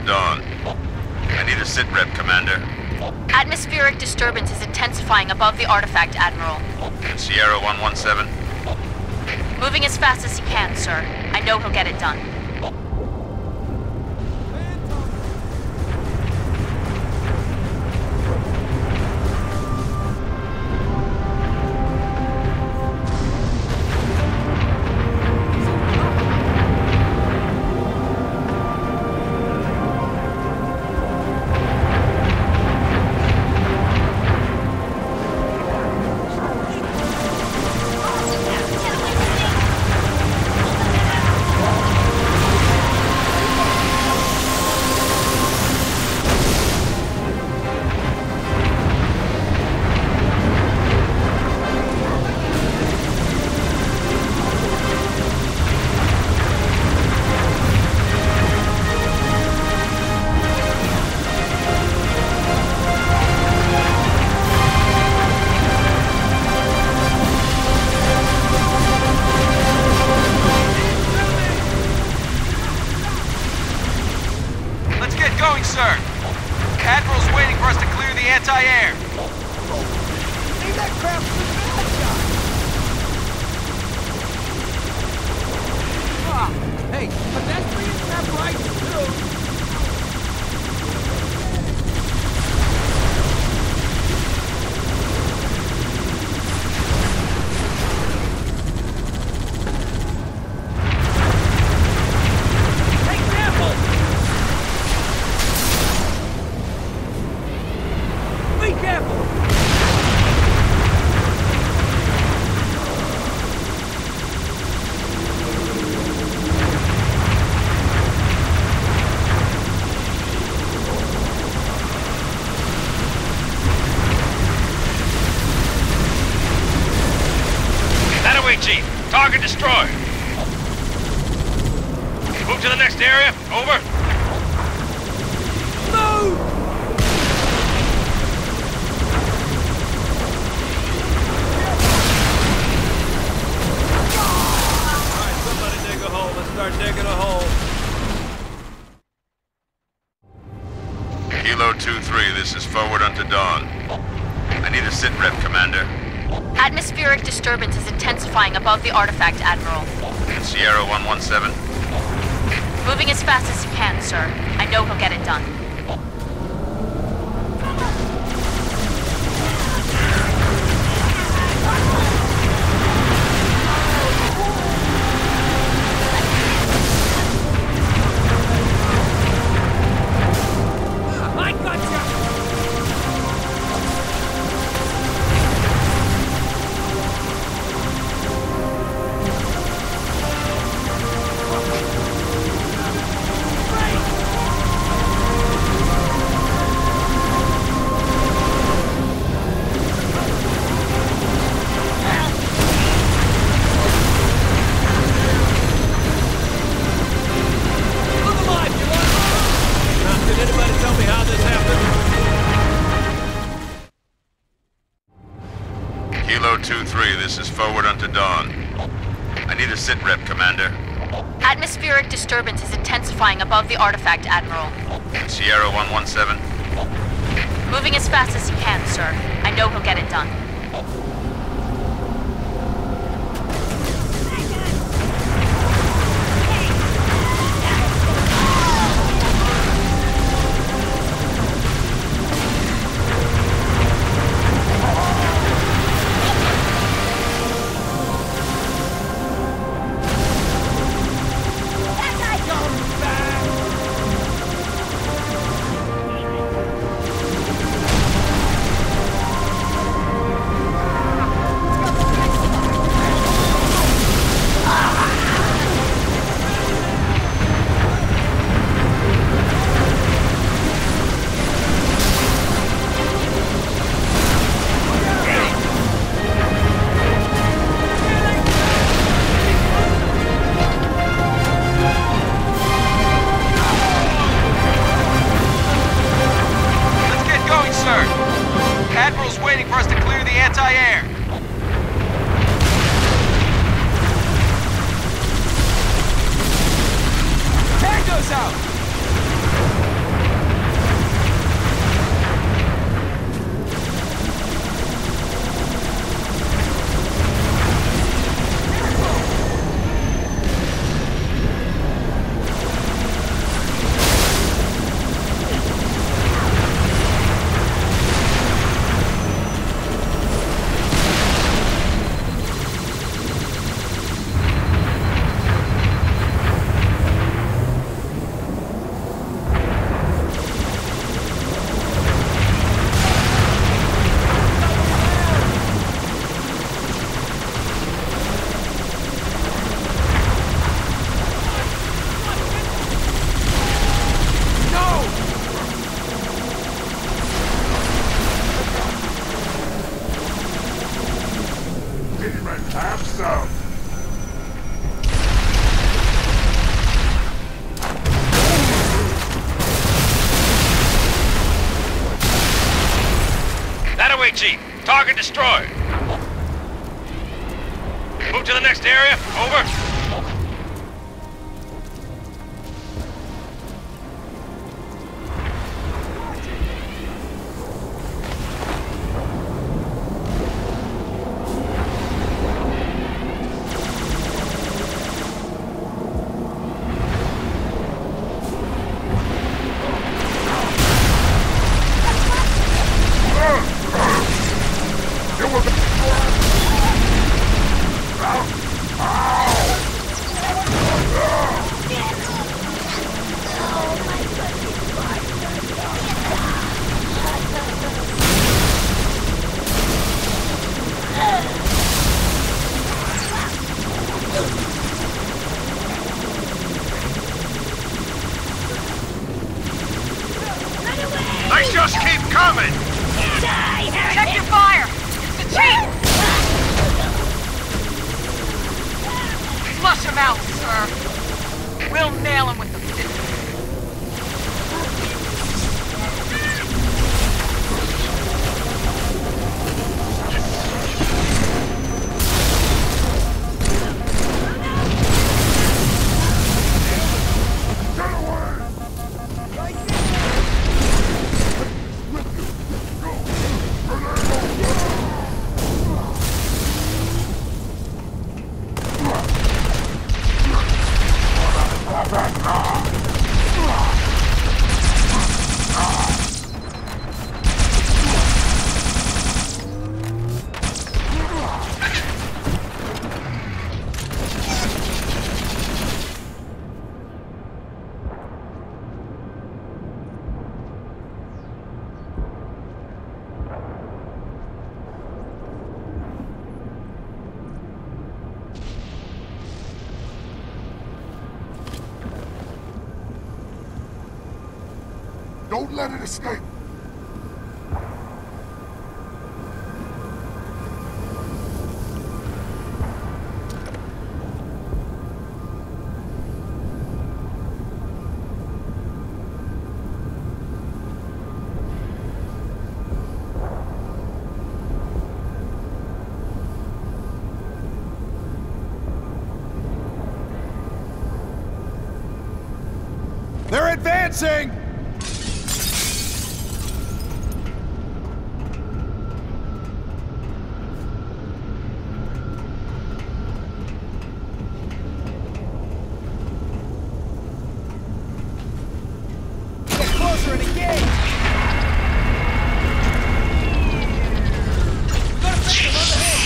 dawn. I need a sitrep, Commander. Atmospheric disturbance is intensifying above the artifact, Admiral. And Sierra 117? Moving as fast as he can, sir. I know he'll get it done. Sir. Admiral's waiting for us to clear the anti-air. Leave that crap for the bad guy! Hey, pedestrians have rights too! Chief. Target destroyed. Move to the next area. Over. Move! Alright, somebody dig a hole. Let's start digging a hole. Kilo 2-3, this is forward unto dawn. I need a sitrep, Commander. Atmospheric disturbance is intensifying above the artifact, Admiral. And Sierra 117? Moving as fast as he can, sir. I know he'll get it done. I gotcha! Kilo 2-3, this is forward unto dawn. I need a sitrep, Commander. Atmospheric disturbance is intensifying above the artifact, Admiral. And Sierra 117? Moving as fast as he can, sir. I know he'll get it done. Admiral's waiting for us to clear the anti-air. Tango's out! Chief. Target destroyed. Move to the next area. Over. They just keep coming! Check your fire! It's the Chief! Flush him out, sir. We'll nail him with the fist. Don't let it escape. They're advancing! Closer and engage! Gotta fix them on the head!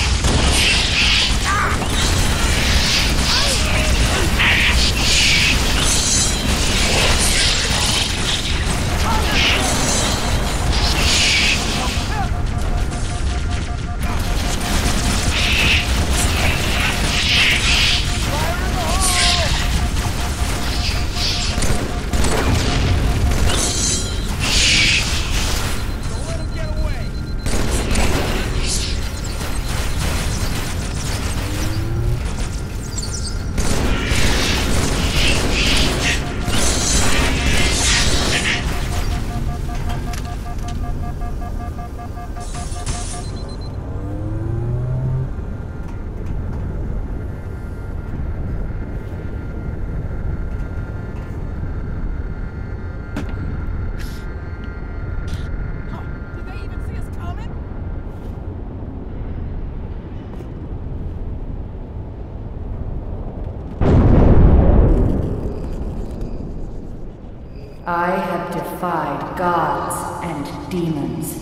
I have defied gods and demons.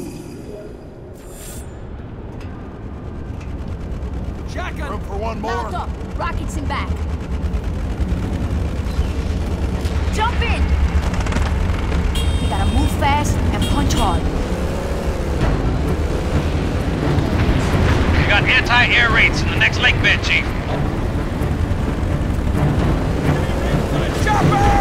Shotgun! Room for one more. Mount up! Rockets in back! Jump in! You gotta move fast and punch hard. We got anti-air raids in the next lake bed, Chief. Chopper!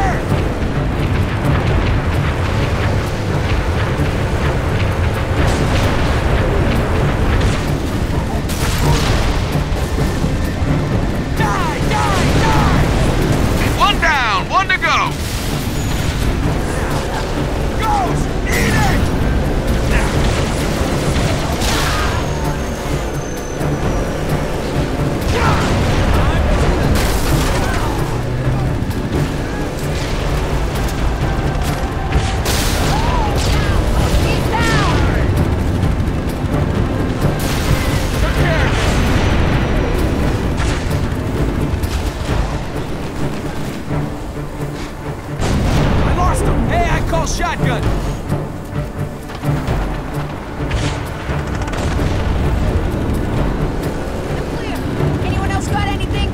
One down, one to go. Ghost! Eat it! shotgun. I'm clear. Anyone else got anything?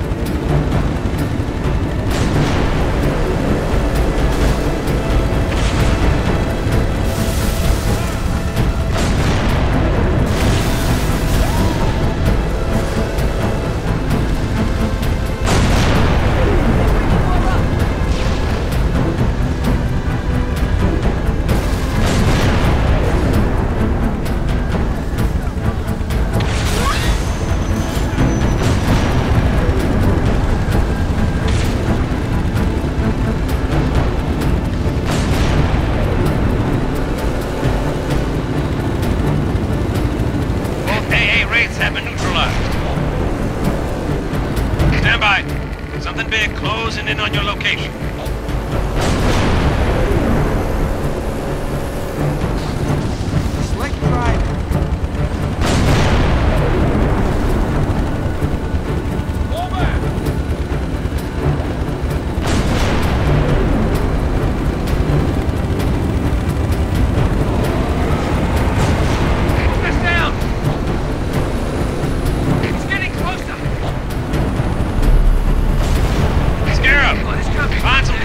Both AA raids have been neutralized. Stand by. Something big closing in on your location. Slick driving. Move this down! It's getting closer! Scarab, Oh, it's coming. find some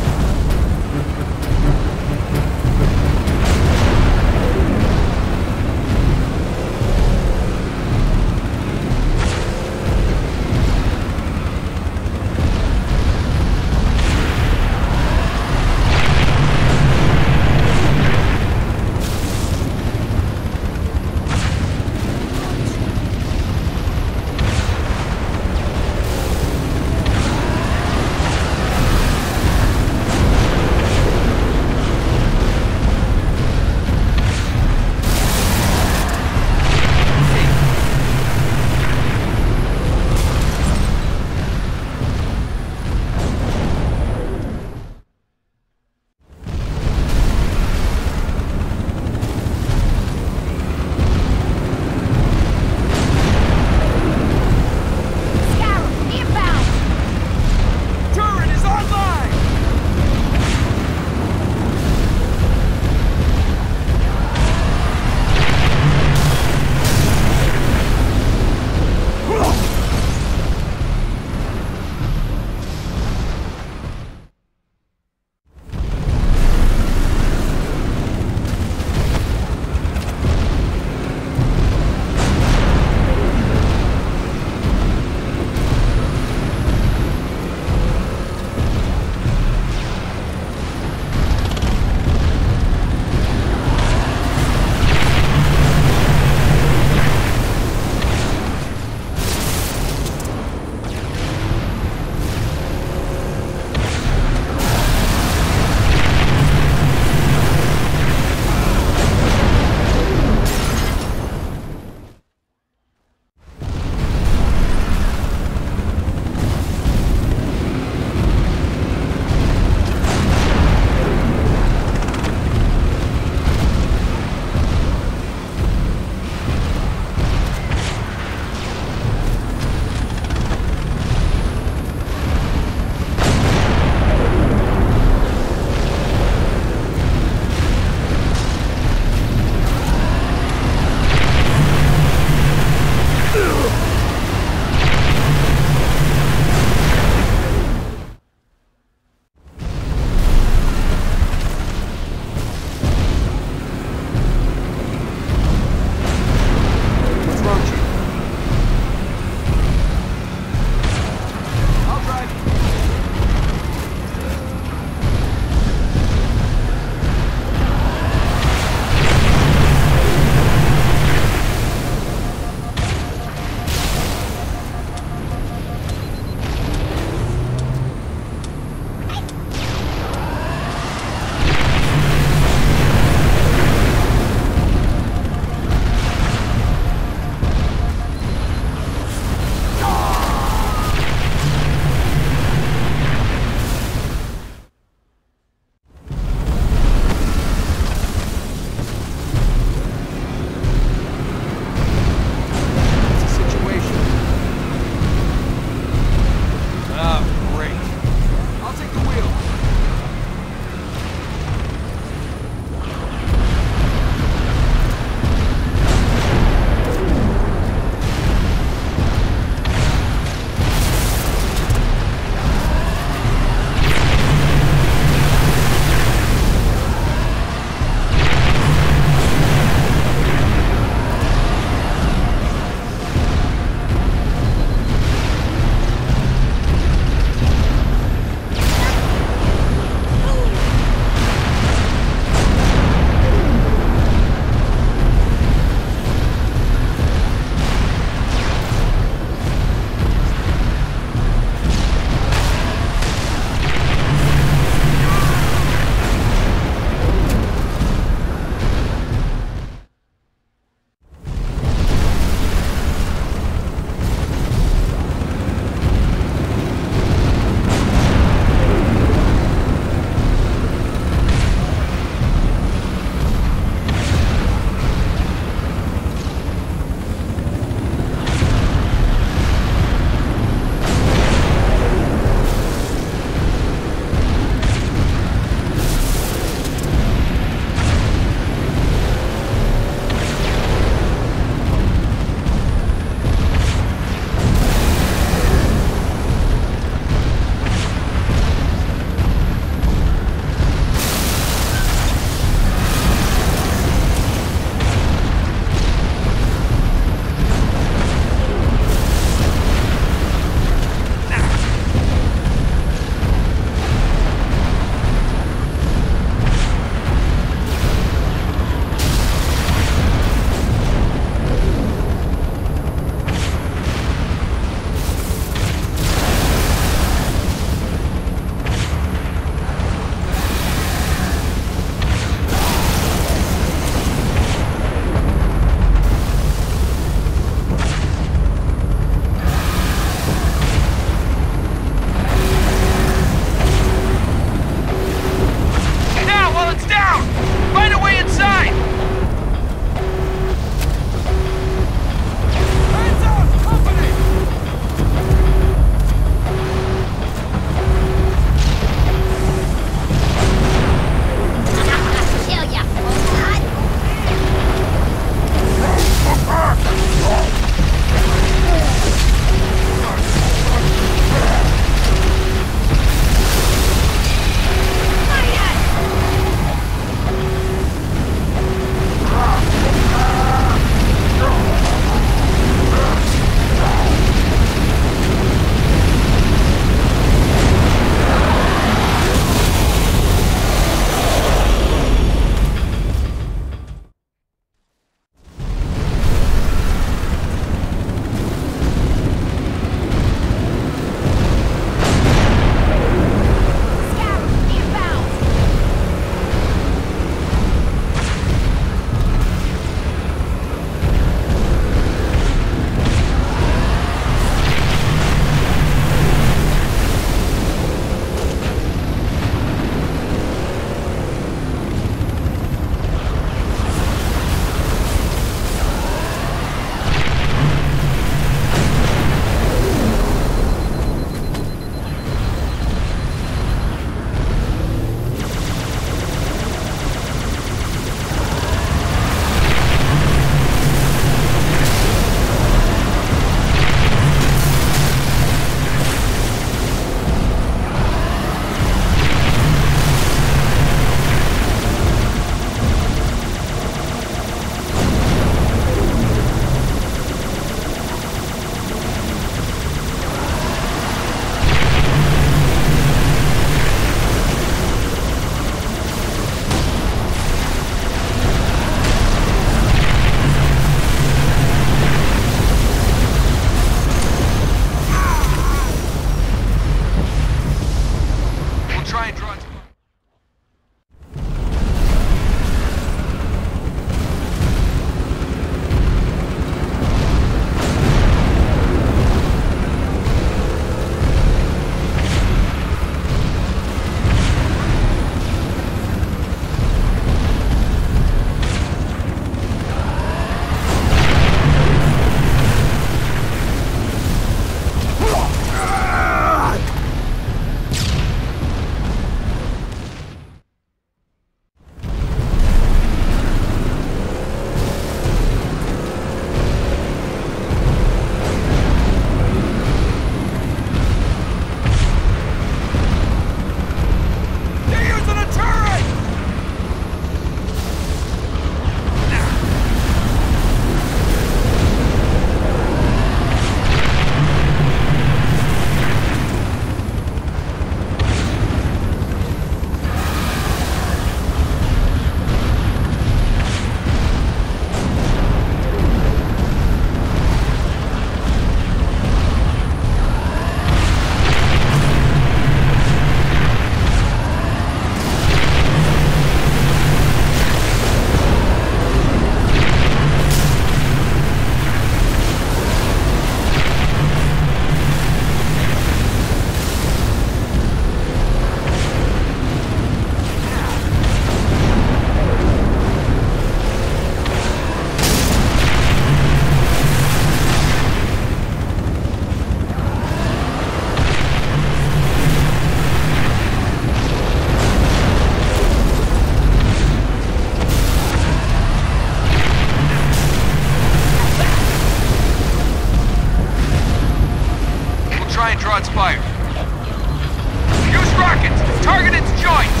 trying Draws fire. Use rockets! Target its joints!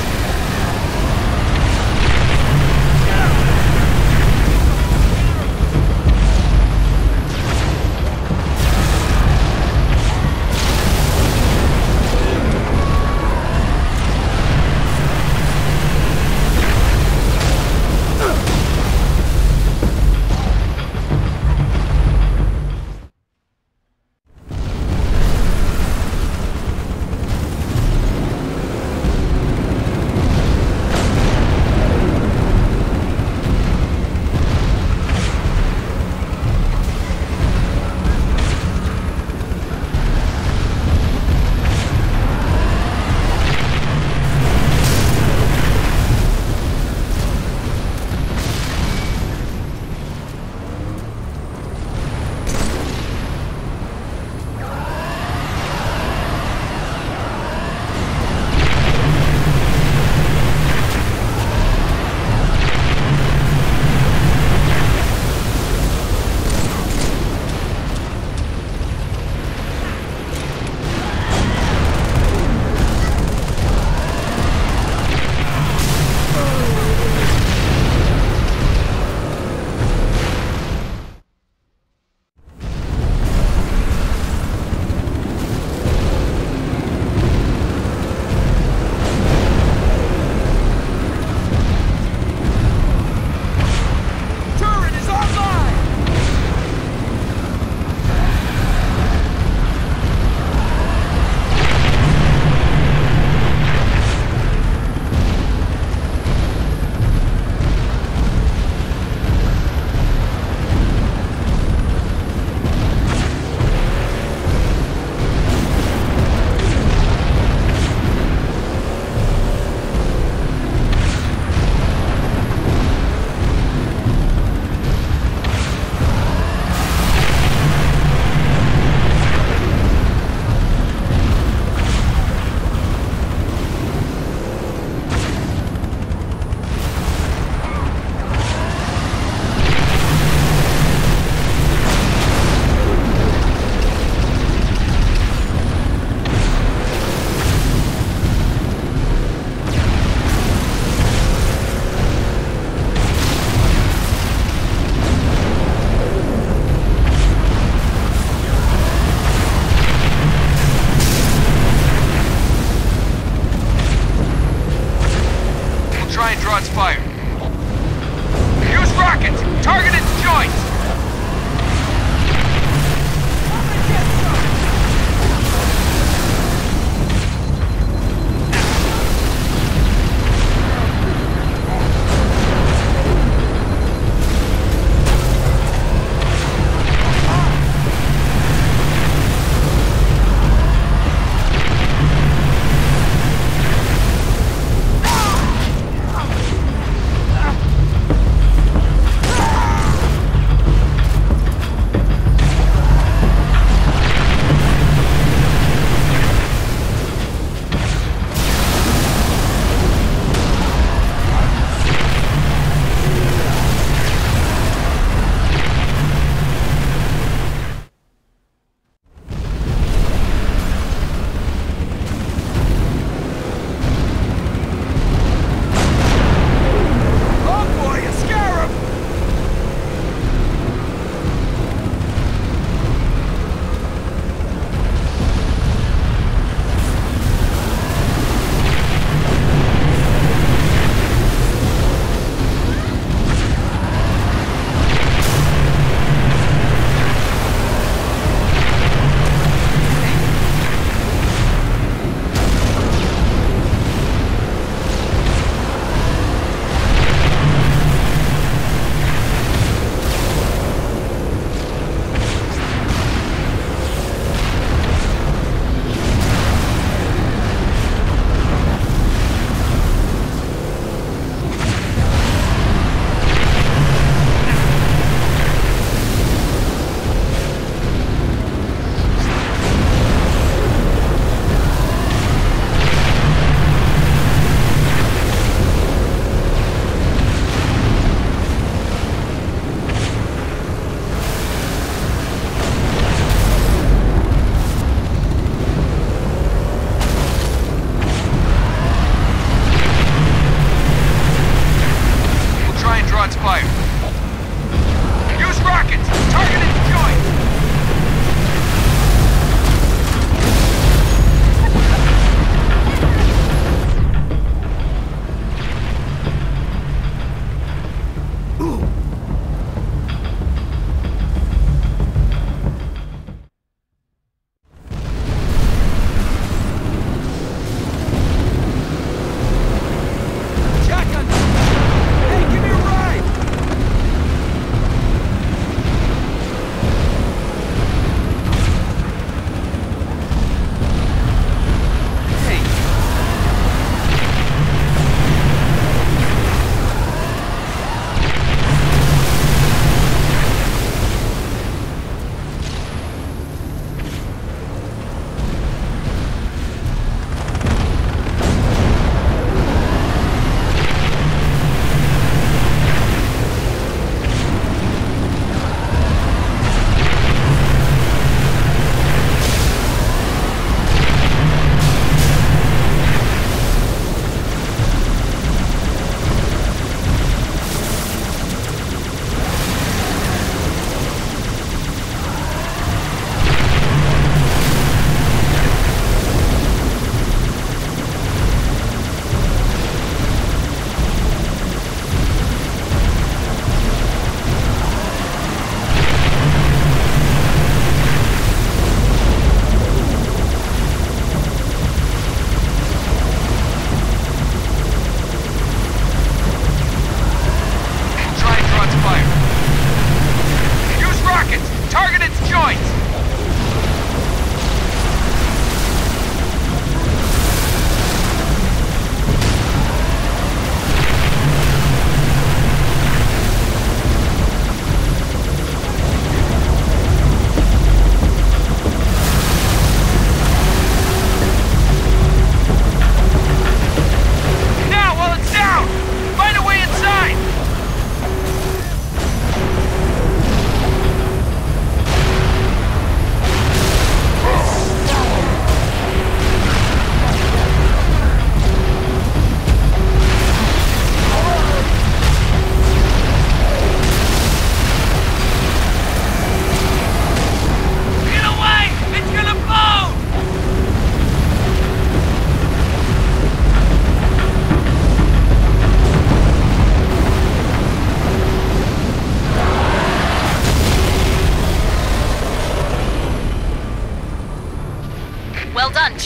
Draws fire. Use rockets! Target its joints!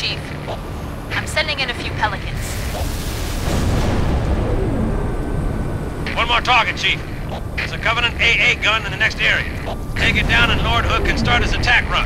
Chief. I'm sending in a few Pelicans. One more target, Chief. There's a Covenant AA gun in the next area. Take it down and Lord Hood can start his attack run.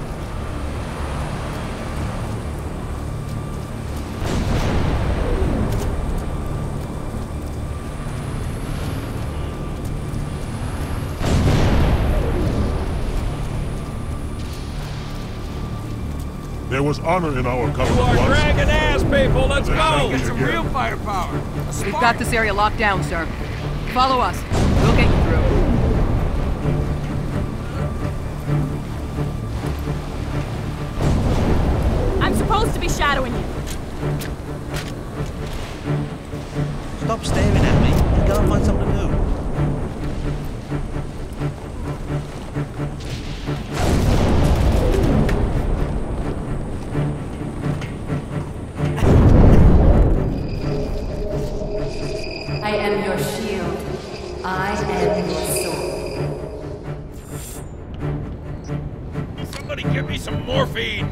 There was honor in our You covenant are once. dragging ass, people. Let's go. Get some real firepower. We've got this area locked down, sir. Follow us. We'll get you through. I'm supposed to be shadowing you. Stop staring at me and go and find something to do. I am your shield. I am your sword. Somebody give me some morphine.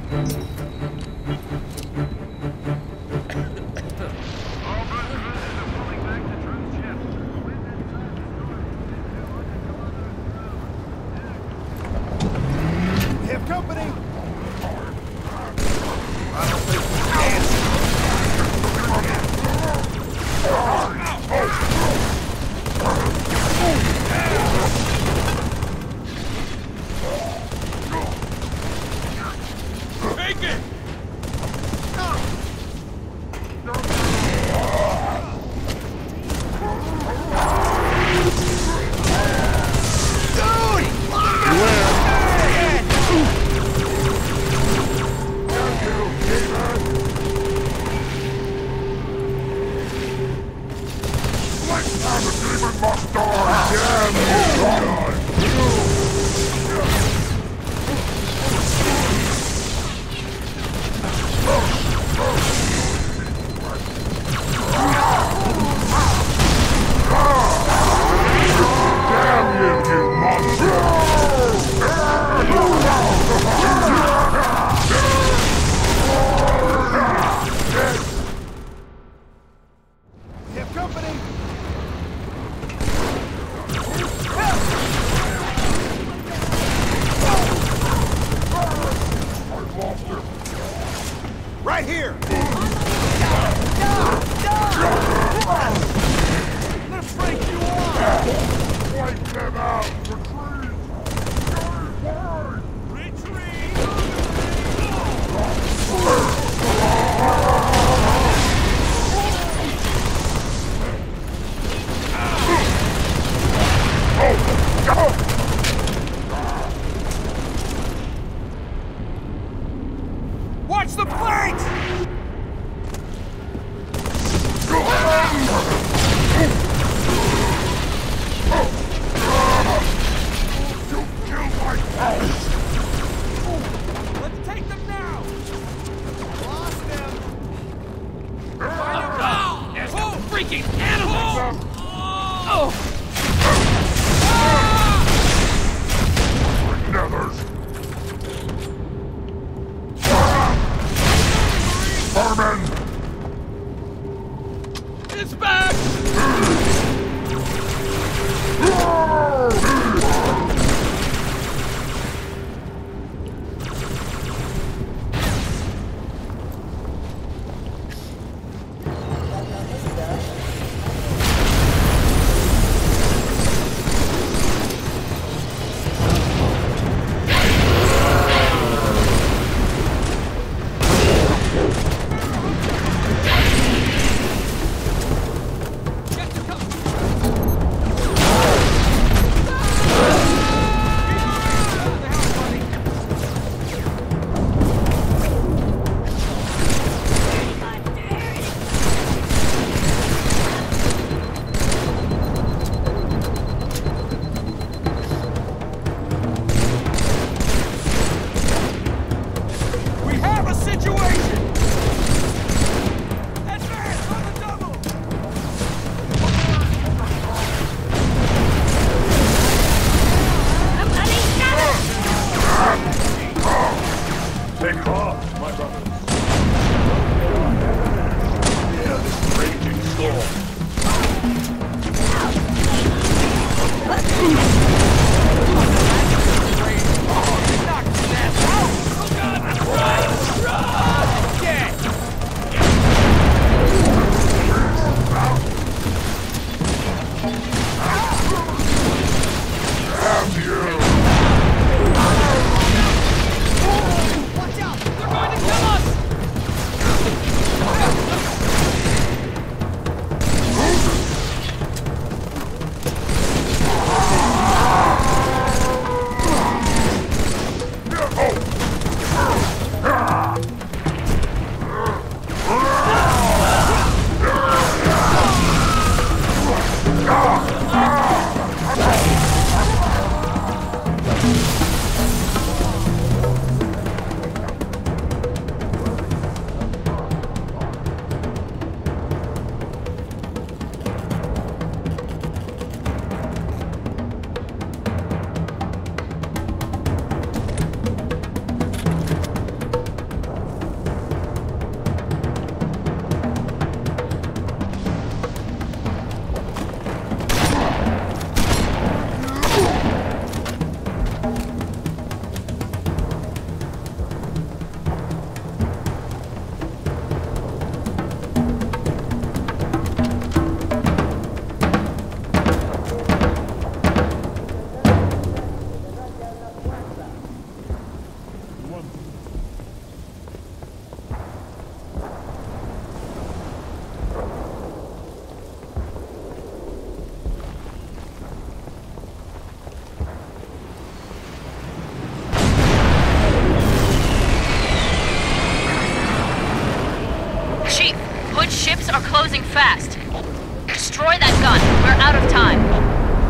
Have company! Take it. Right here! Let's break you off. Wipe them out! Watch the flanks! Let's take them now! Lost them! Oh, there's no freaking animals! Oh! Nethers! Farman! It's back! fast. Destroy that gun. We're out of time.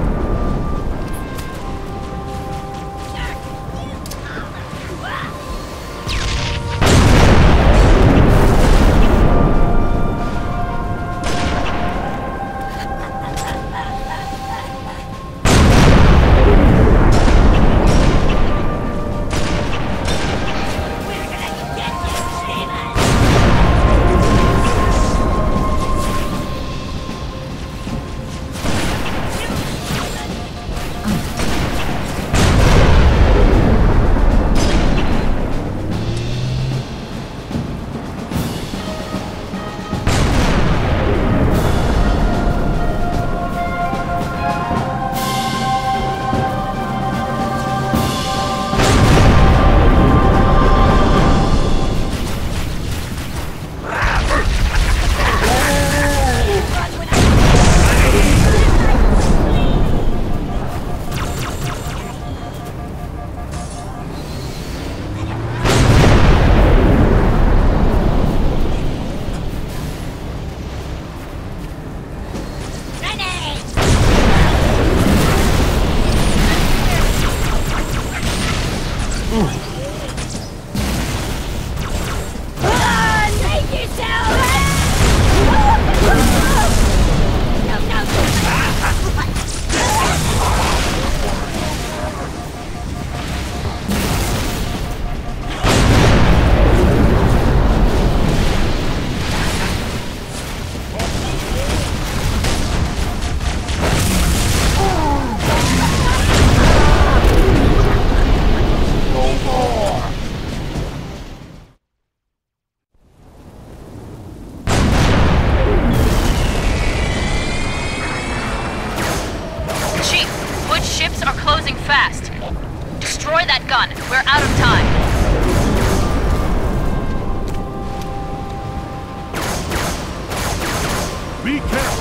We're out of time. Be careful.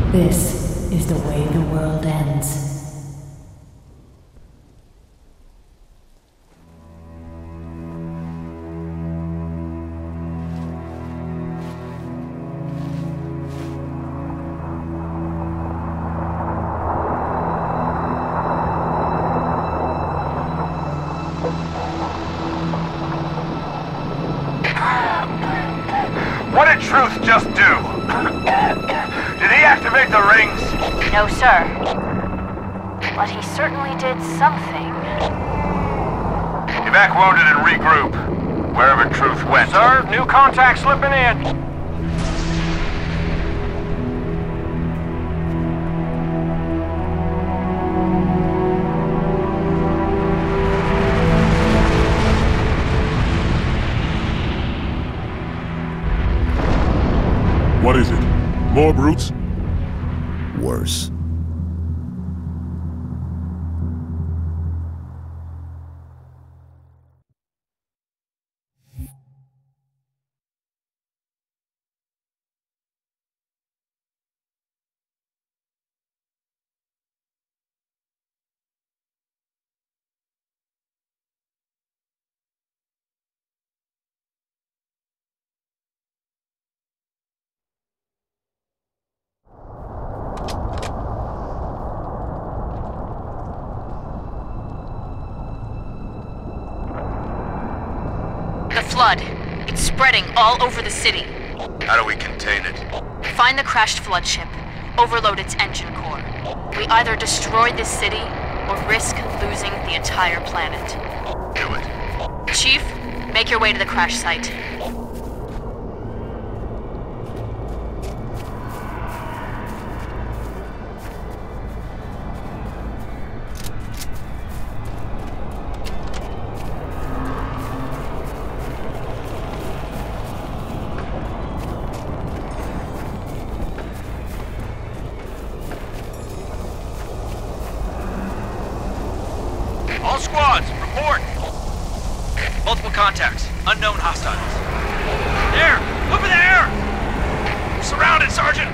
This is the way the world ends. What did Truth just do? Did he activate the rings? No, sir. But he certainly did something. Evac wounded and regroup. Wherever Truth went. Sir, new contact slipping in. What is it? More brutes? Worse. The flood. It's spreading all over the city. How do we contain it? Find the crashed flood ship. Overload its engine core. We either destroy this city or risk losing the entire planet. Do it. Chief, make your way to the crash site. All squads, report! Multiple contacts. Unknown hostiles. There! Over there! We're surrounded, Sergeant!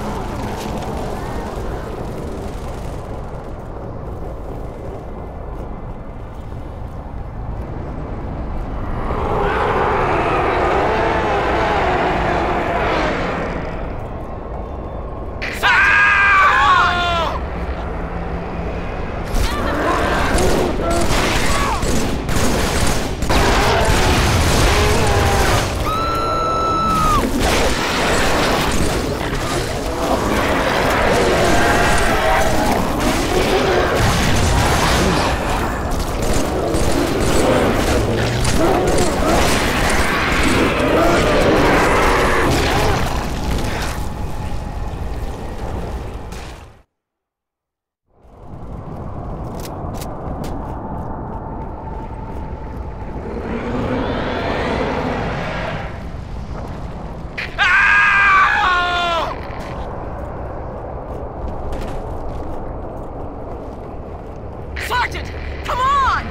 Sergeant! Come on!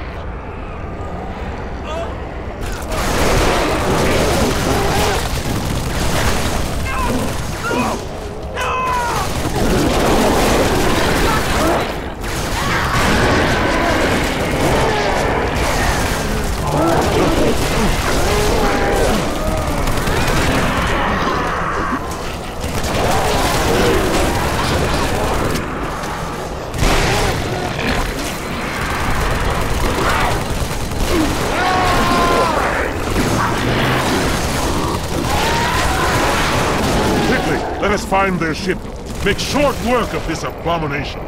Let us find their ship. Make short work of this abomination.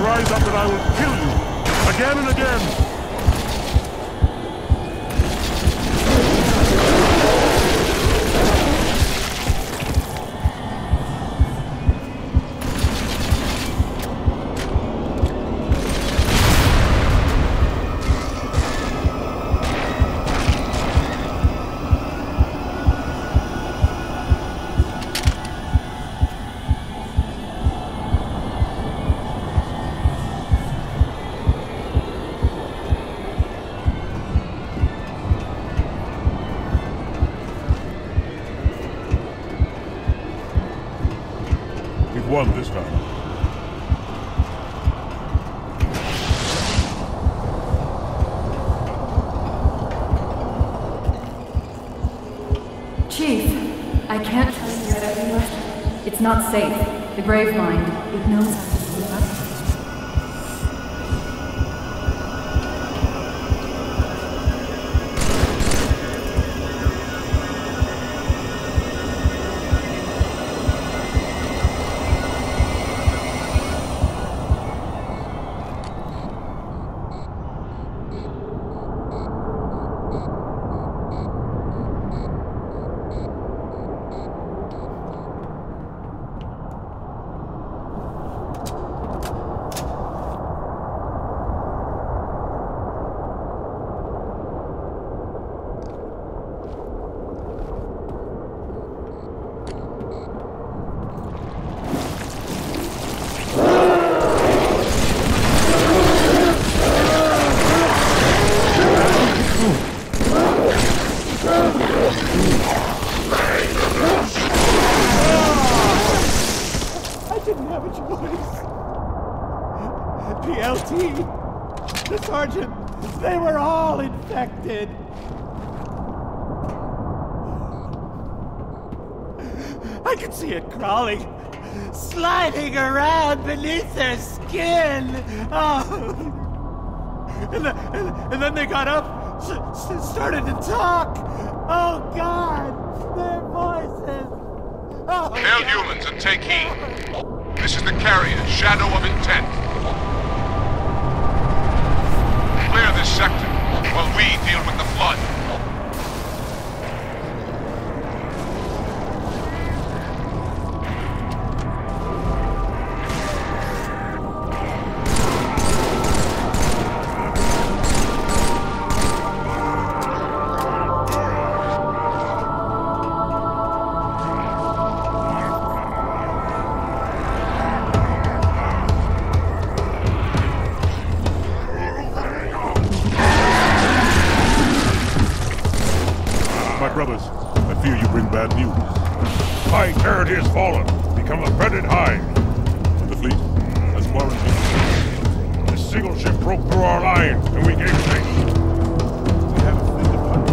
rise up and I will kill you, again and again! We've won this time. Chief, I can't trust you everywhere. It's not safe. The Gravemind, it knows how to keep up. PLT! The Sergeant! They were all infected! I could see it crawling, sliding around beneath their skin! Oh! And then they got up, started to talk! Oh God! Their voices! Oh, Hail humans and take heed. This is the carrier, Shadow of Intent. Clear this sector while we deal with the flood. My brothers, I fear you bring bad news. High Carrot has fallen, become a breaded hive. The fleet has quarantined. This single ship broke through our lines, and we gave chase. We have a fleet of hundreds.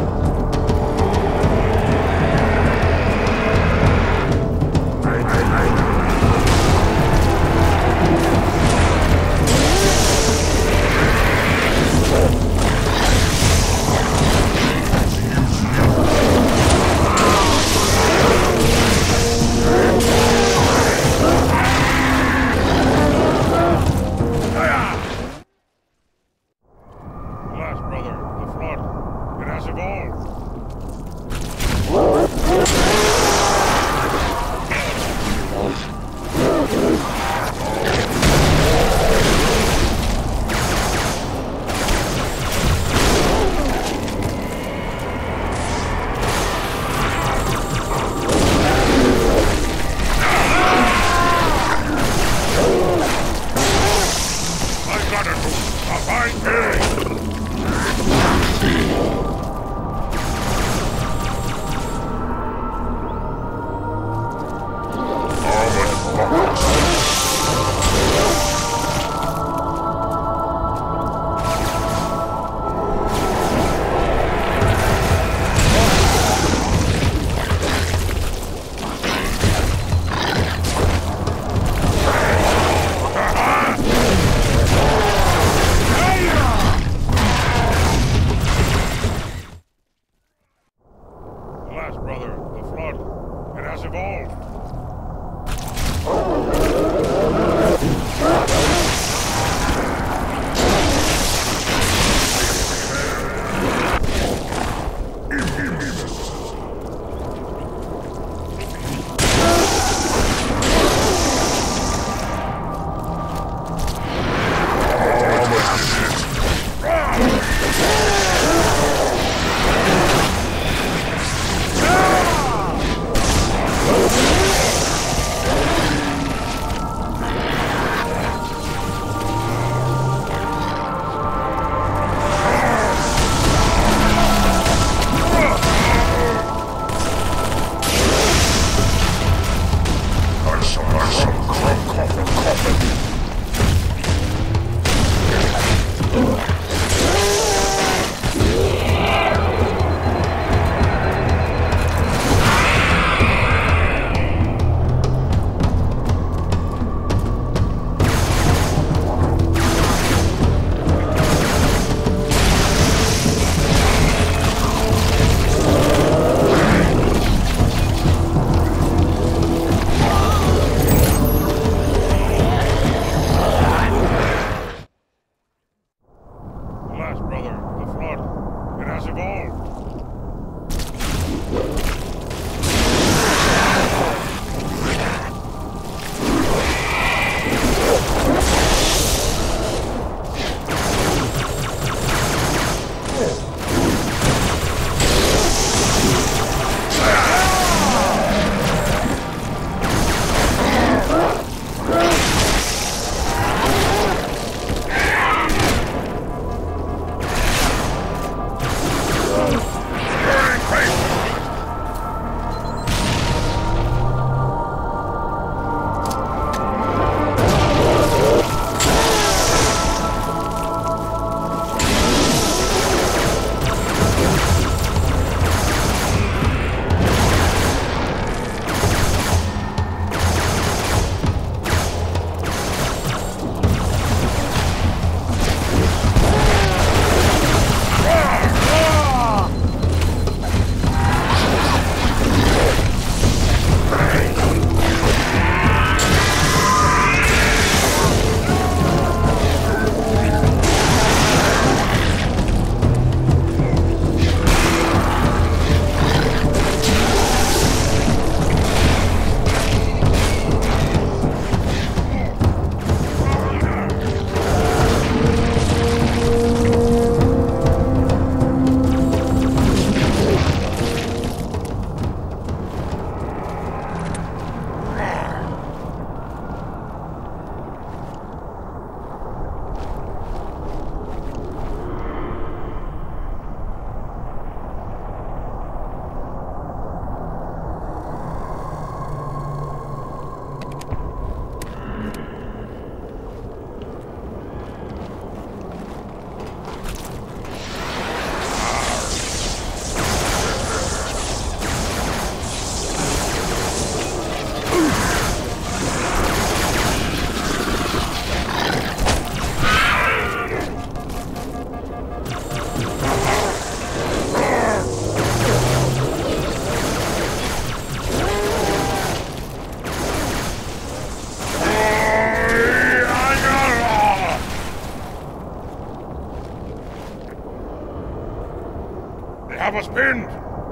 have us pinned!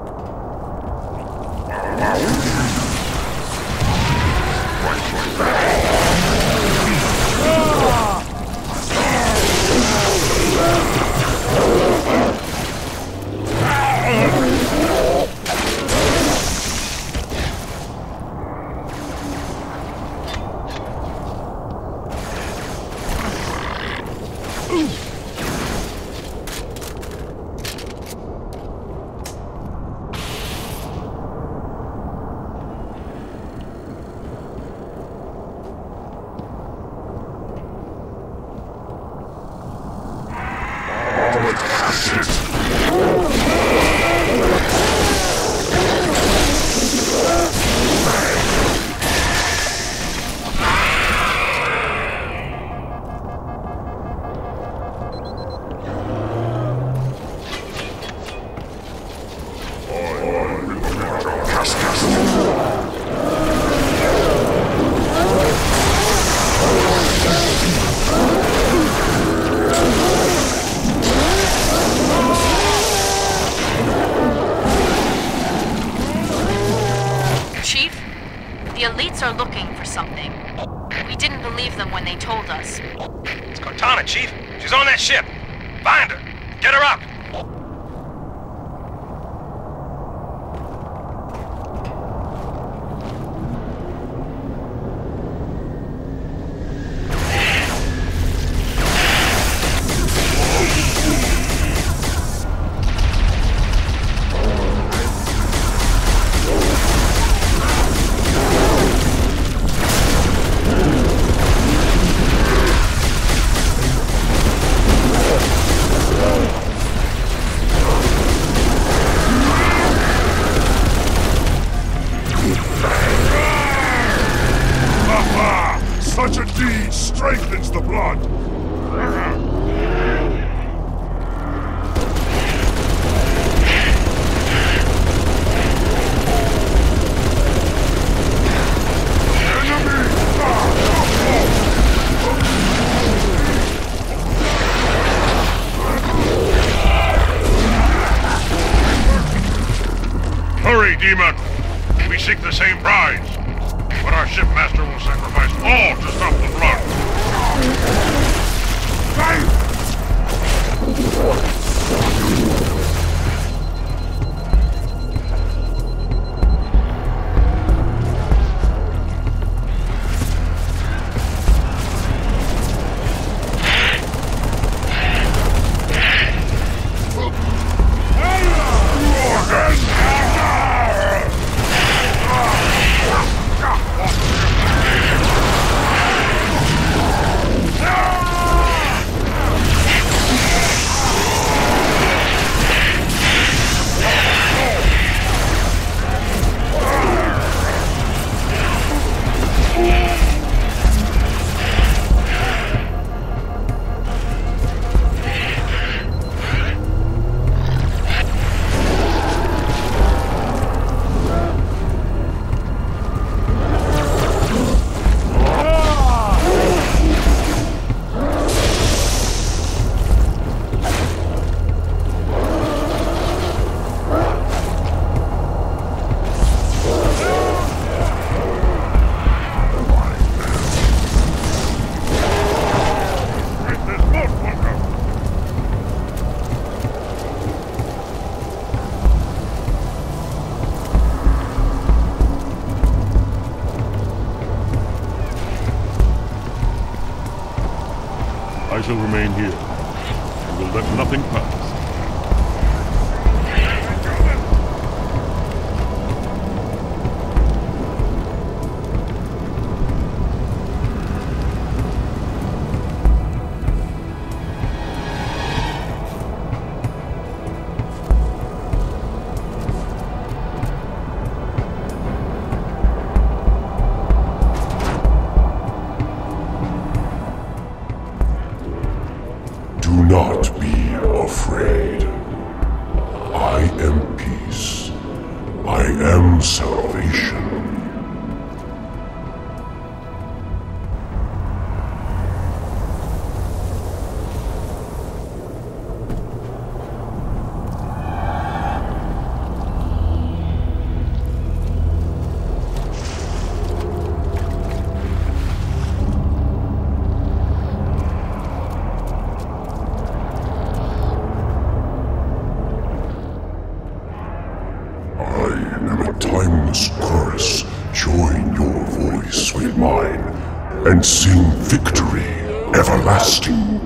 Are looking for something. We didn't believe them when they told us. It's Cortana, Chief. She's on that ship. Find her. Get her up. Such a deed strengthens the blood! Hurry, demon! We seek the same prize, but our shipmaster will sacrifice all to stop the blood. I shall remain here, and will let nothing pass. Do not be afraid. I am peace. I am salvation. and sing victory everlasting.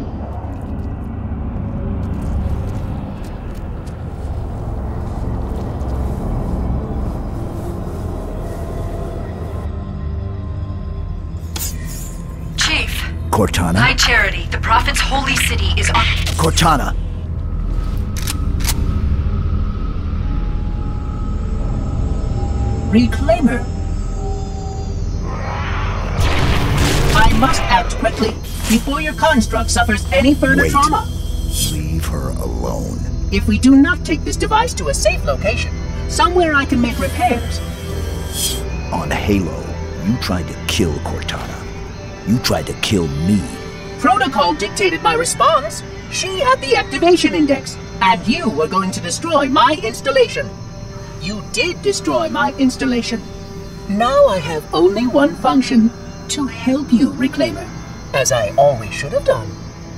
Cortana? High Charity, the Prophet's holy city is on... Cortana! Reclaimer. I must act quickly before your construct suffers any further trauma. Leave her alone. If we do not take this device to a safe location, somewhere I can make repairs. On Halo, you tried to kill Cortana. You tried to kill me. Protocol dictated my response. She had the activation index, and you were going to destroy my installation. You did destroy my installation. Now I have only one function, to help you, Reclaimer, as I always should have done.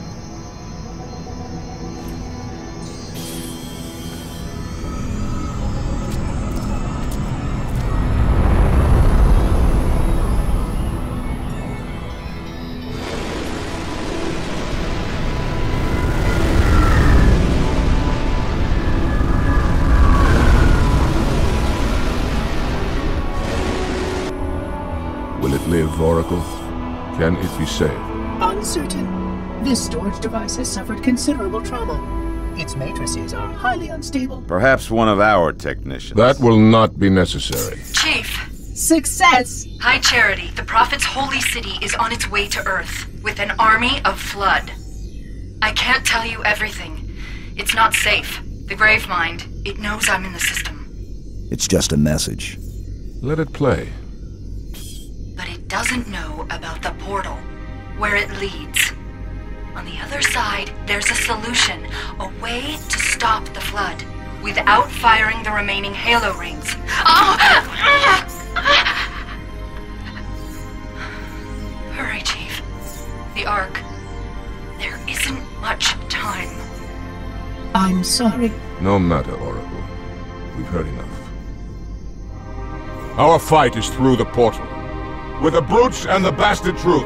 Will it live, Oracle? Can it be saved? Uncertain. This storage device has suffered considerable trauma. Its matrices are highly unstable. Perhaps one of our technicians. That will not be necessary. Chief! Success! High Charity, the Prophet's holy city is on its way to Earth, with an army of Flood. I can't tell you everything. It's not safe. The Gravemind, it knows I'm in the system. It's just a message. Let it play. But it doesn't know about the portal, where it leads. On the other side, there's a solution, a way to stop the Flood, without firing the remaining Halo rings. Oh! Hurry, Chief. The Ark. There isn't much time. I'm sorry. No matter, Oracle. We've heard enough. Our fight is through the portal. With the brutes and the bastard truth.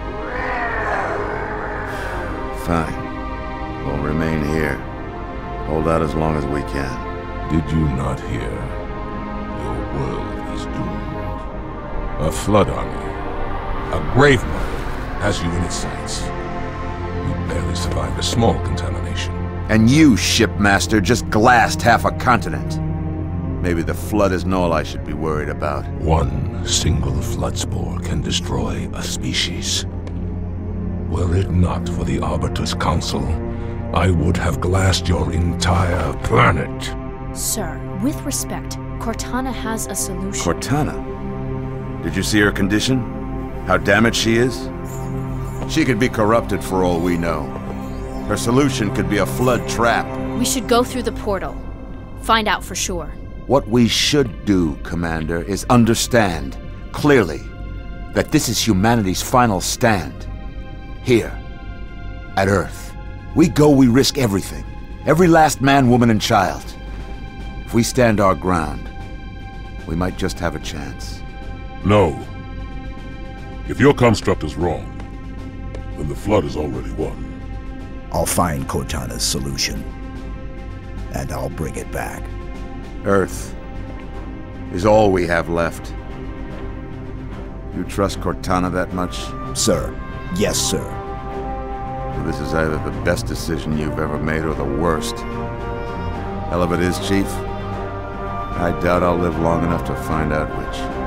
Fine. We'll remain here. Hold out as long as we can. Did you not hear? Your world is doomed. A Flood army, a Gravemind, has you in its sights. You barely survived a small contamination. And you, shipmaster, just glassed half a continent. Maybe the Flood isn't all I should be worried about. One single Flood spore can destroy a species. Were it not for the Arbiter's Council, I would have glassed your entire planet. Sir, with respect, Cortana has a solution. Cortana? Did you see her condition? How damaged she is? She could be corrupted for all we know. Her solution could be a Flood trap. We should go through the portal. Find out for sure. What we should do, Commander, is understand, clearly, that this is humanity's final stand. Here, at Earth. We go, we risk everything. Every last man, woman, and child. If we stand our ground, we might just have a chance. No. If your construct is wrong, then the Flood is already won. I'll find Cortana's solution. And I'll bring it back. Earth is all we have left. You trust Cortana that much? Sir. Yes, sir. Well, this is either the best decision you've ever made or the worst. Hell of it is, Chief. I doubt I'll live long enough to find out which.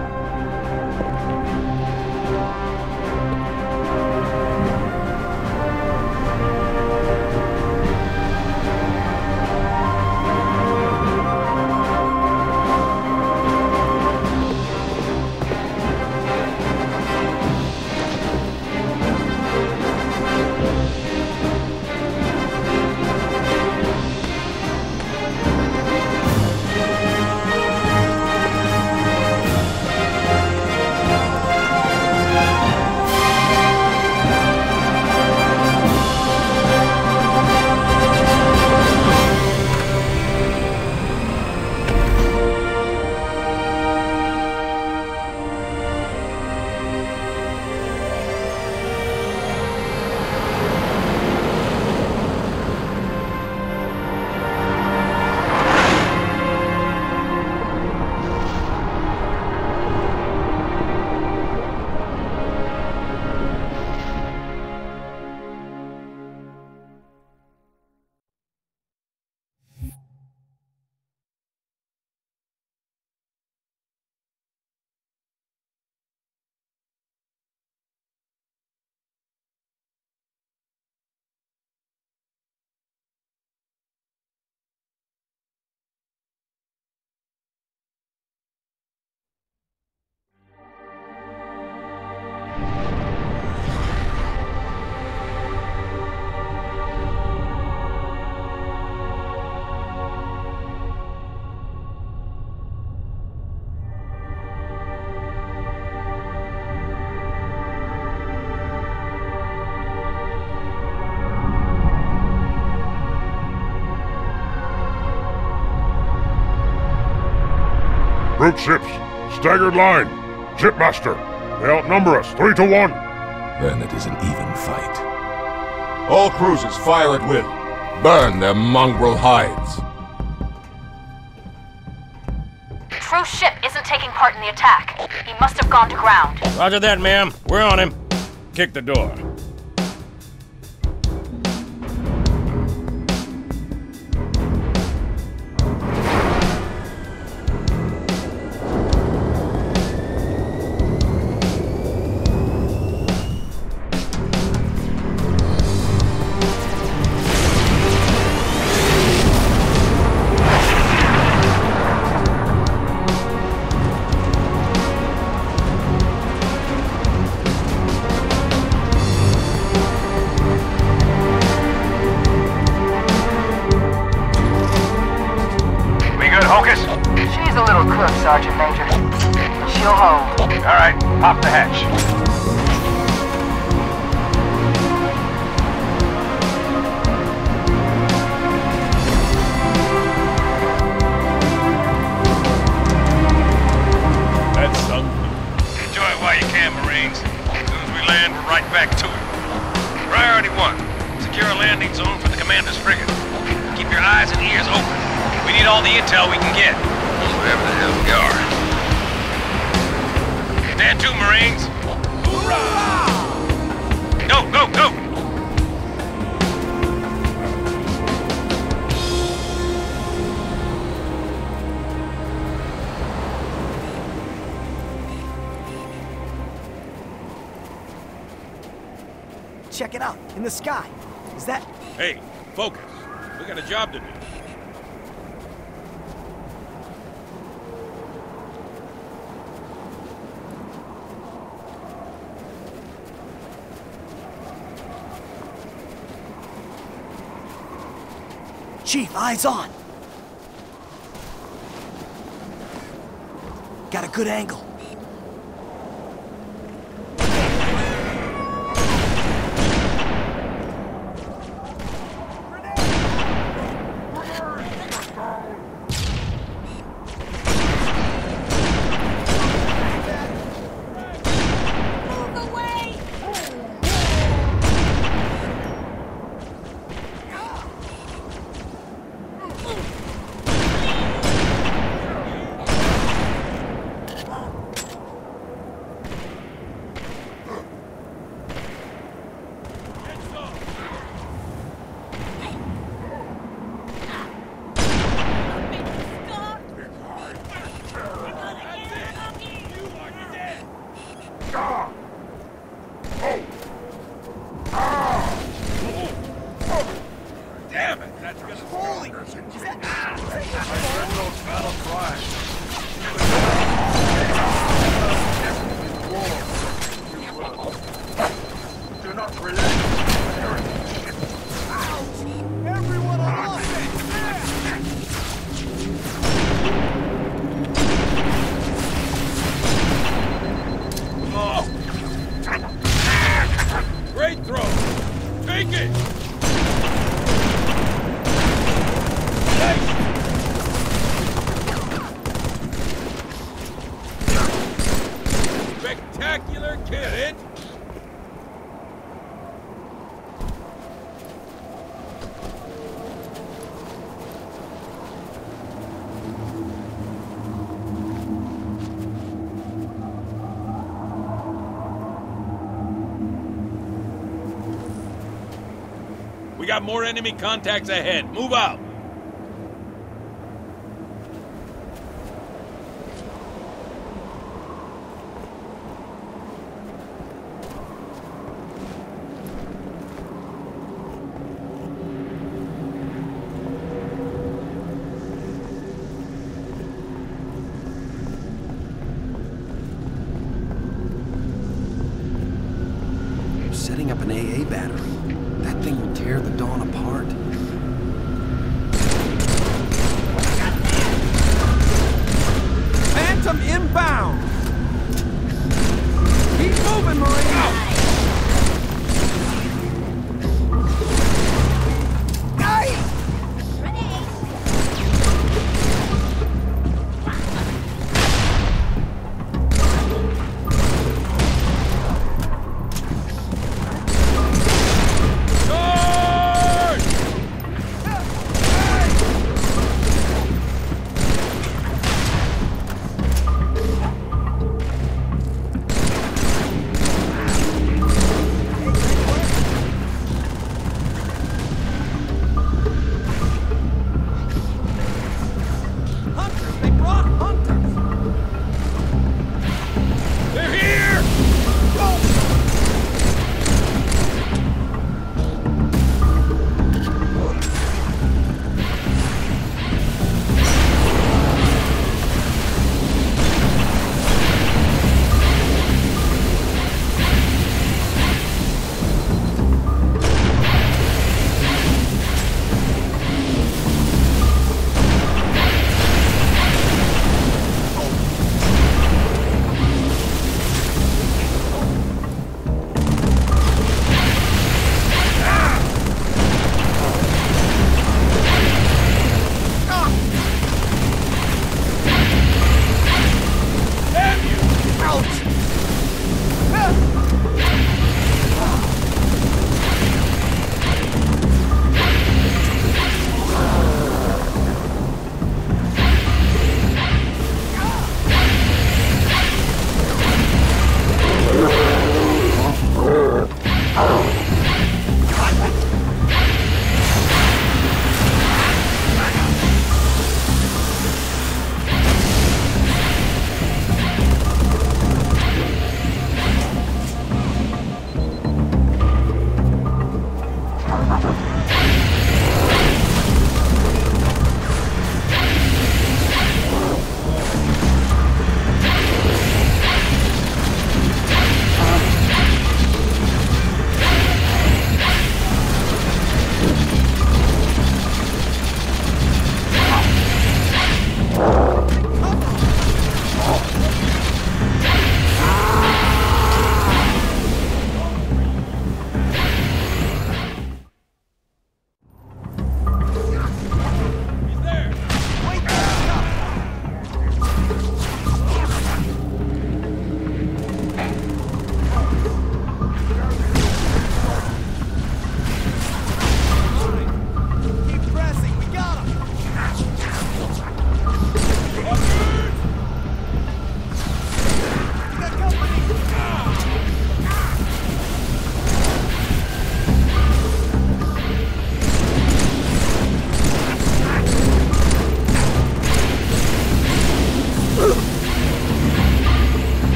Troop ships, staggered line. Shipmaster, they outnumber us 3-1. Then it is an even fight. All cruisers fire at will. Burn their mongrel hides. Truce ship isn't taking part in the attack. He must have gone to ground. Roger that, ma'am. We're on him. Kick the door. She's a little cook, Sergeant Major. She'll hold. All right, pop the hatch. That's sunk. Enjoy it while you can, Marines. As soon as we land, we're right back to it. Priority 1. Secure a landing zone for the commander's frigate. Keep your eyes and ears open. We need all the intel we can get. Whatever the hell we are. Stand to, Marines. Hoorah! Go, go, go! Check it out, in the sky. Is that... Hey, focus. We got a job to do. Chief, eyes on. Got a good angle. Damn it, that's gonna... Holy... Battle cry. Do not relent. Everyone on Great throw! Take it! Spectacular kid! We got more enemy contacts ahead. Move out! Setting up an AA battery. That thing will tear the Dawn apart. Phantom inbound! Keep moving, Marine!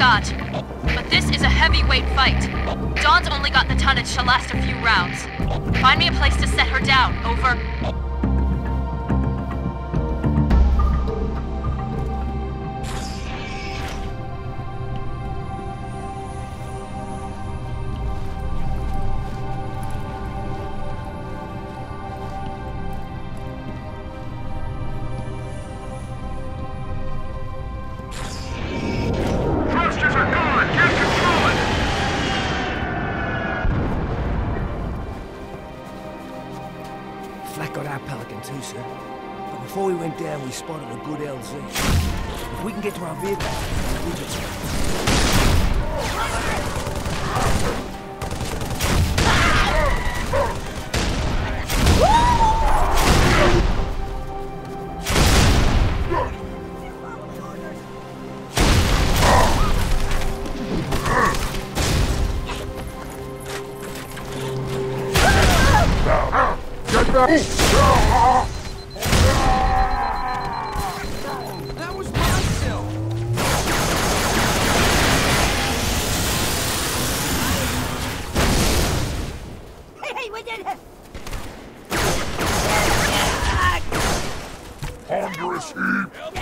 Scott. But this is a heavyweight fight. Dawn's only got the tonnage to last a few rounds. Find me a place to set her down. Over. Flak got our Pelican too, sir. But before we went down, we spotted a good LZ. If we can get to our vehicle, we'll just... That was my kill. Hey, we did it! Ponderous heap!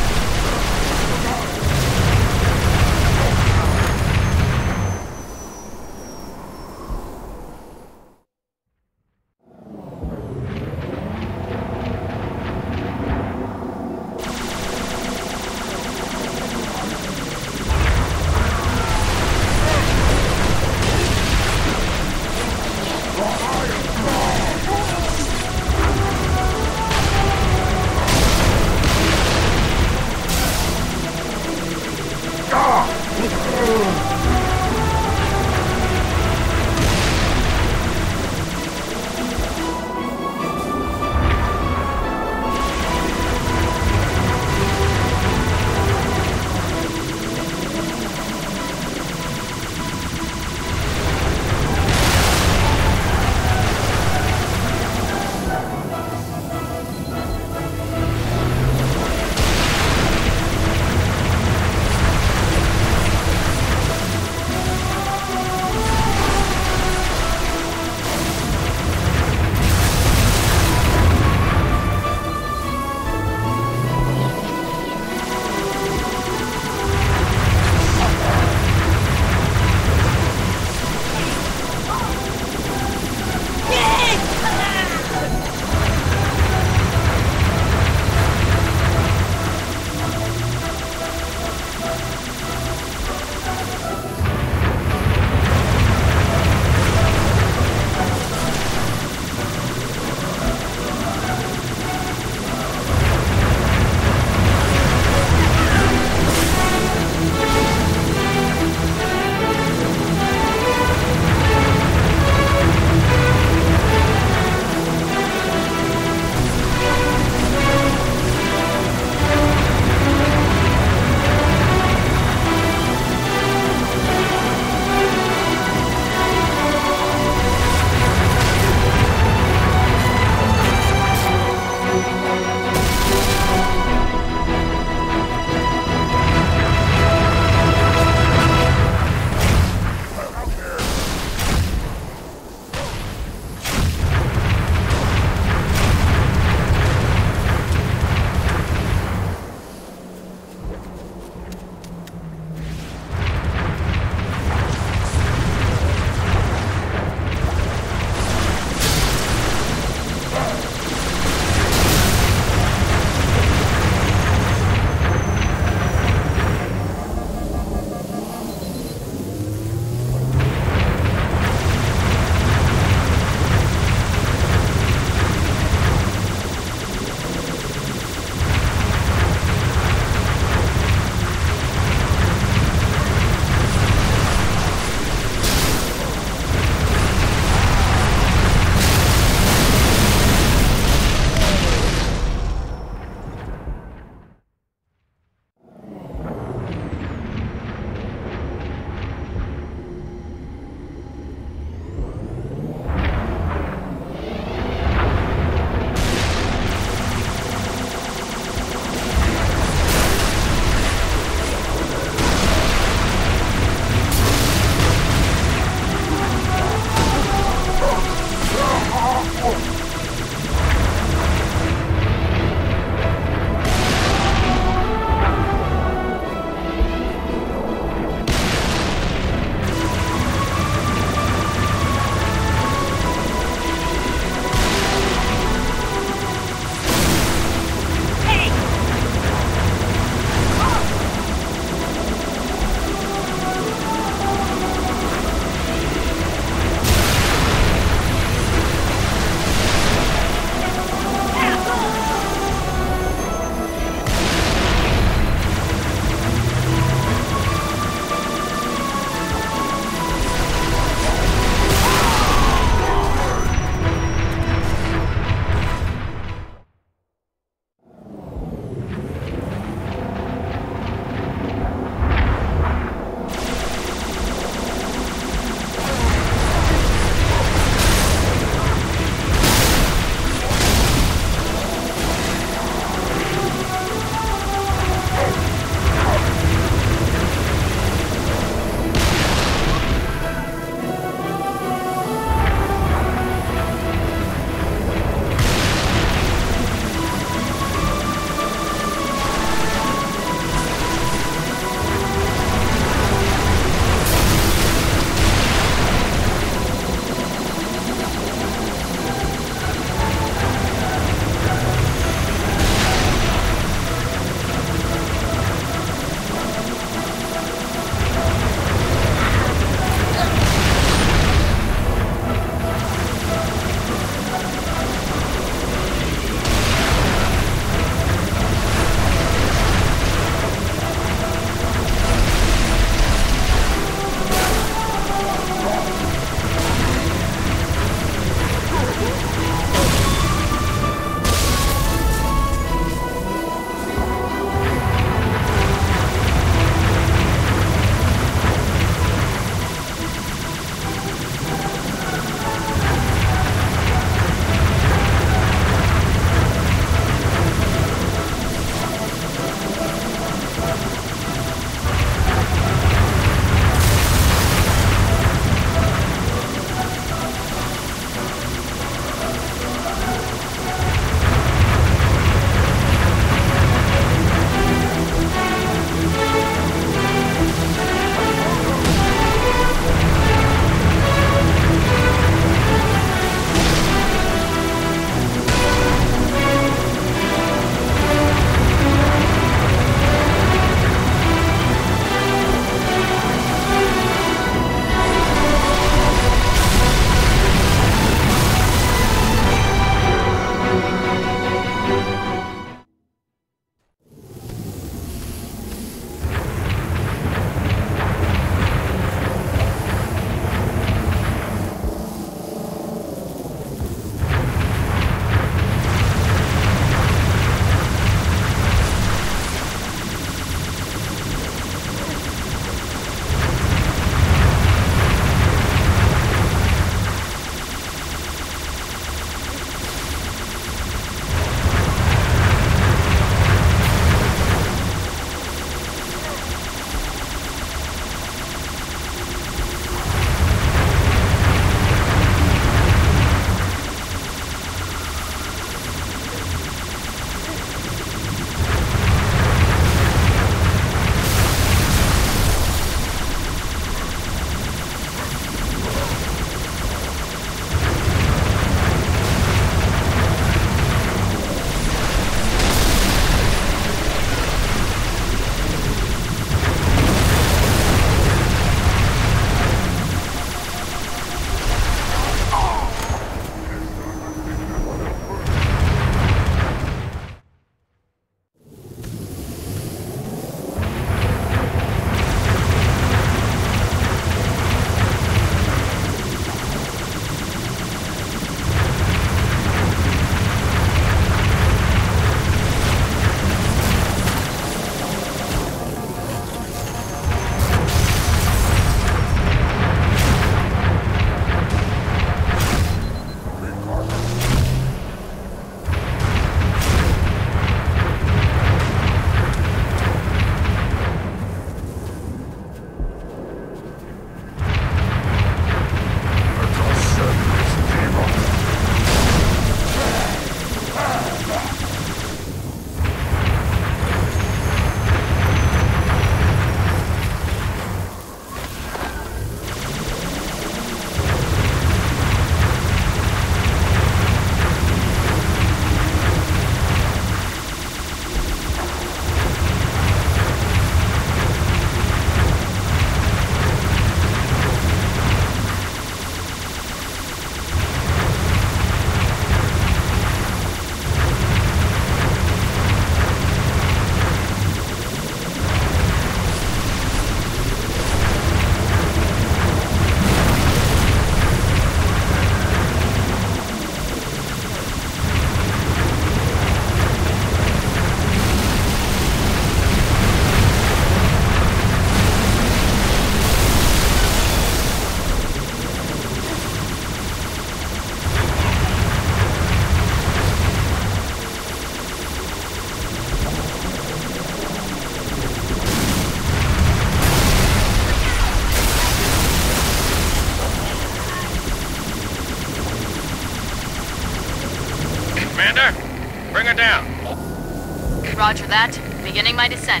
With that, beginning my descent.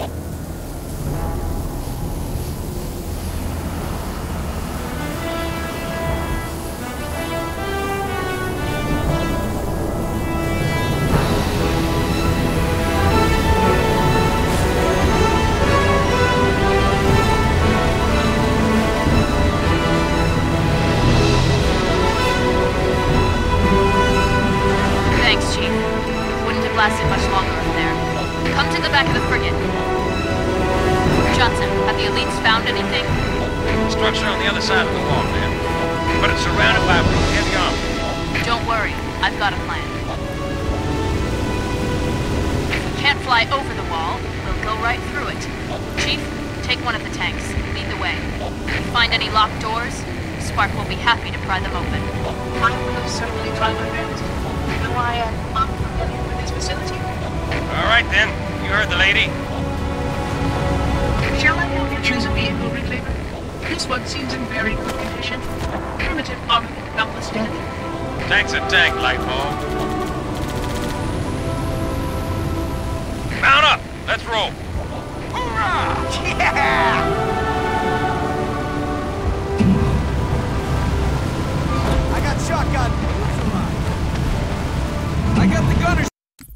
Lasted much longer up there. Come to the back of the frigate. Johnson, have the elites found anything? Structure on the other side of the wall, man. But it's surrounded by a heavy armor. Don't worry, I've got a plan. If we can't fly over the wall, we'll go right through it. Chief, take one of the tanks. Lead the way. If you find any locked doors, Spark will be happy to pry them open. I will certainly try my best. Though I am unfamiliar with this facility. All right, then. You heard the lady. Shall I help you choose a vehicle, Reclaimer? This one seems in very good condition. Primitive armor, notwithstanding. Tank's a tank, Lightbulb. Mount up! Let's roll! Hoorah! Yeah! I got shotgun. I got the gunners.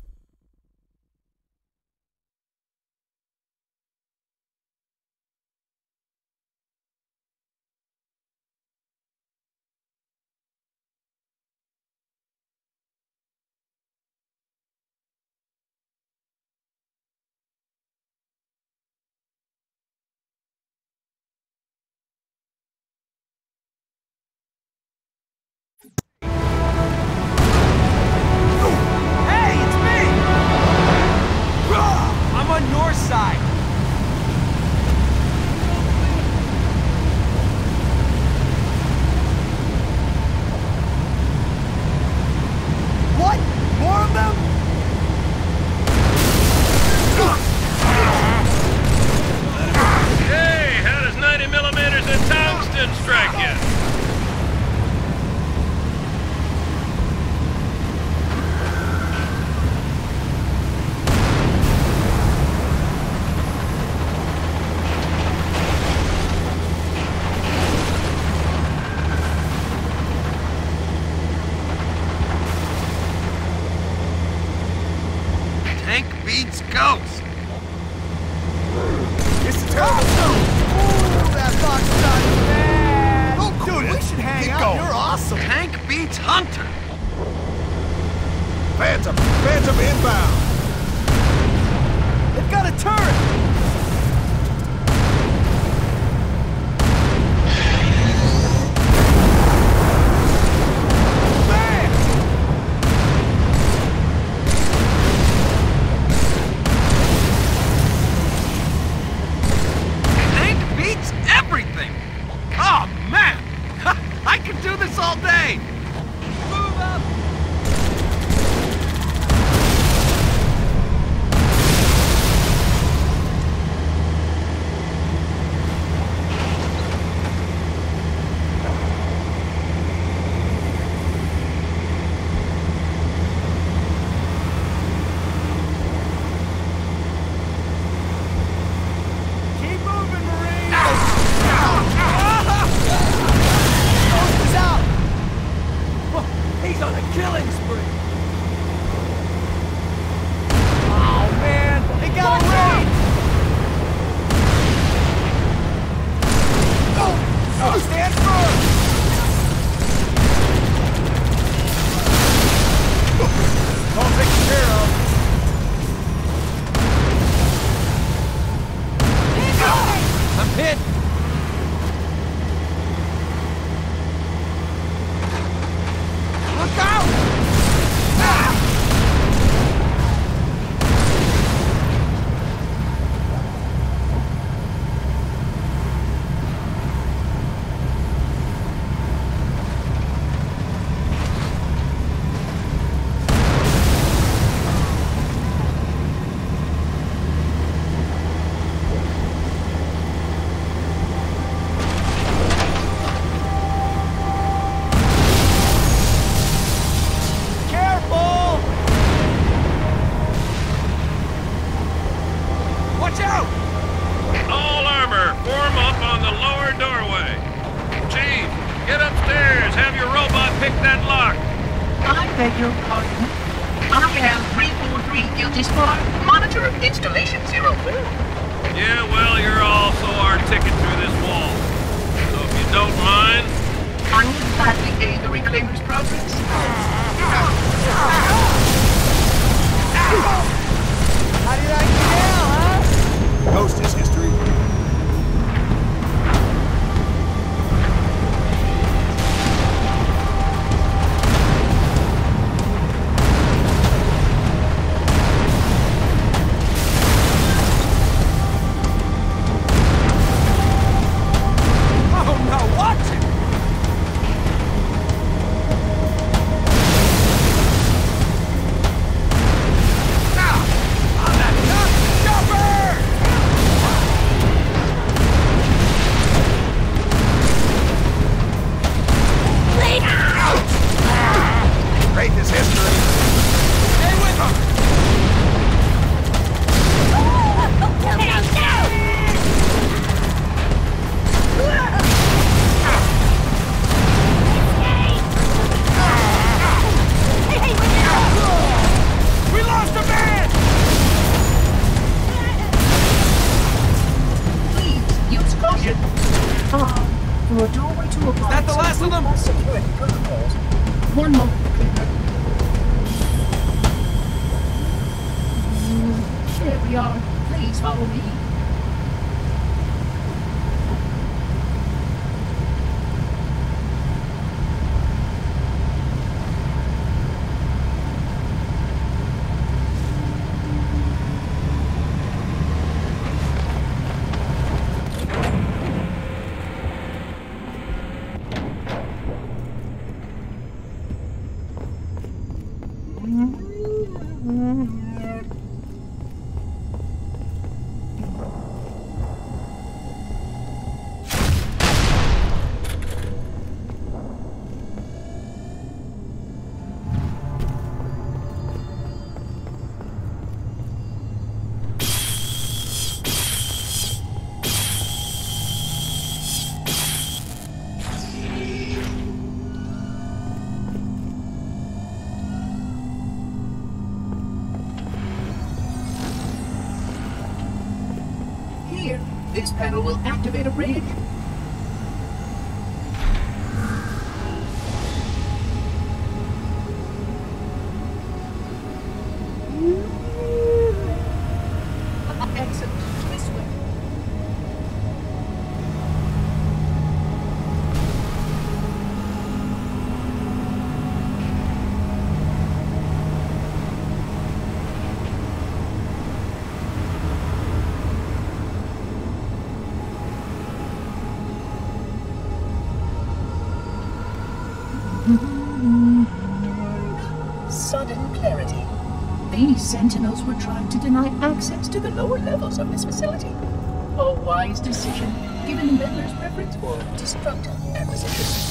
North side. What? More of them? Hey, how does 90mm and tungsten strike you? Beats Ghost. It's terrible. Ooh, that box shot is bad. Oh, dude, we should hang Keep out. going. You're awesome. Tank beats Hunter. Phantom inbound. They've got a turret. Everything! Oh, man! I could do this all day! Move up! Watch out! All armor, form up on the lower doorway. Chief, get upstairs. Have your robot pick that lock. I beg your pardon. I am 343 Guilty Squad, monitor of installation 04. Yeah, well, you're also our ticket through this wall. So if you don't mind... I would gladly aid the Reclaimer's progress. How do you like it now, huh? Ghost is history. One moment. Here we are. Please follow me. This panel will activate a bridge. Exit this way. Sudden clarity. These sentinels were trying to deny access to the lower levels of this facility. A wise decision, given the meddler's preference for destructive acquisition.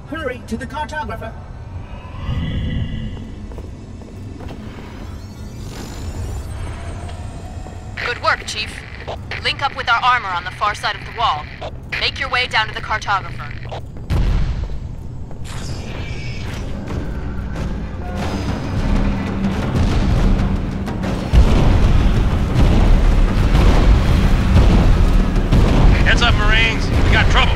Hurry to the cartographer. Good work, Chief. Link up with our armor on the far side of the wall. Make your way down to the cartographer. Heads up, Marines. We got trouble.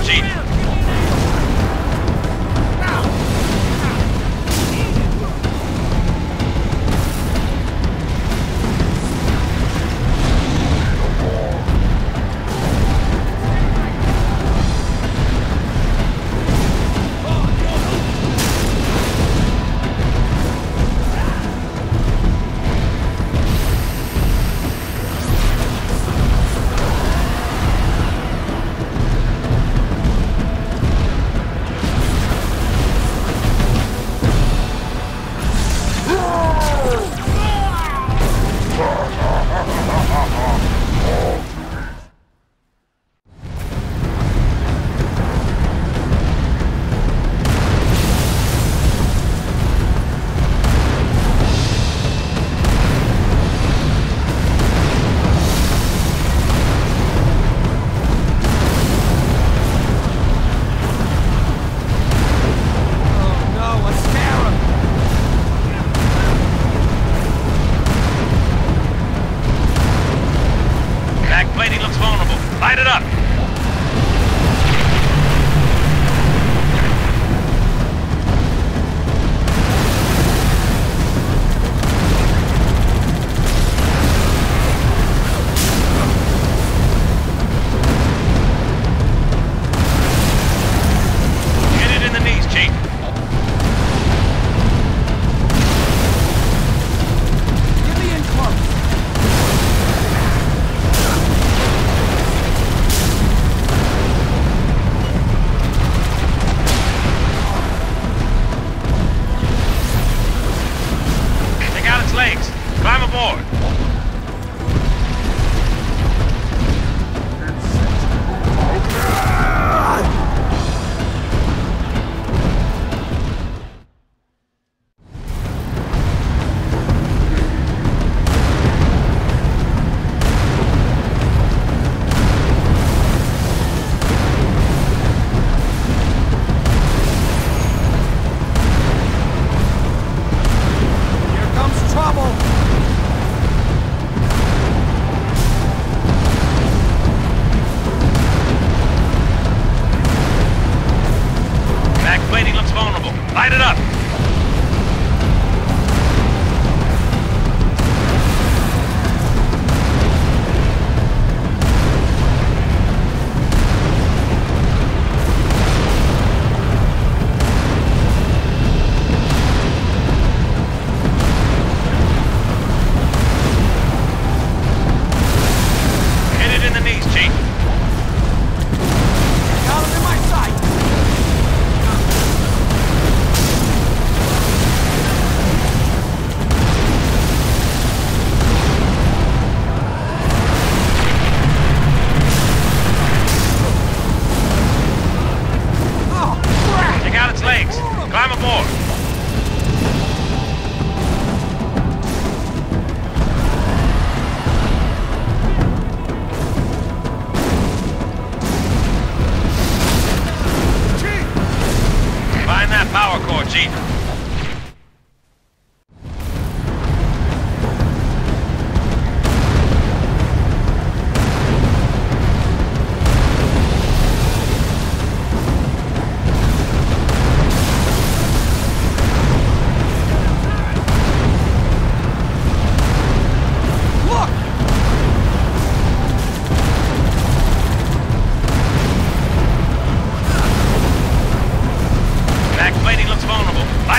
Chief. Plating looks vulnerable. Light it up! Hit it in the knees, Chief. Get me in close. Legs. Climb aboard. Plating looks vulnerable. Light it up! Hit it in the knees, Chief. Got him in my sight. Legs. Climb aboard. Chief! Find that power core, Chief. Plating looks vulnerable.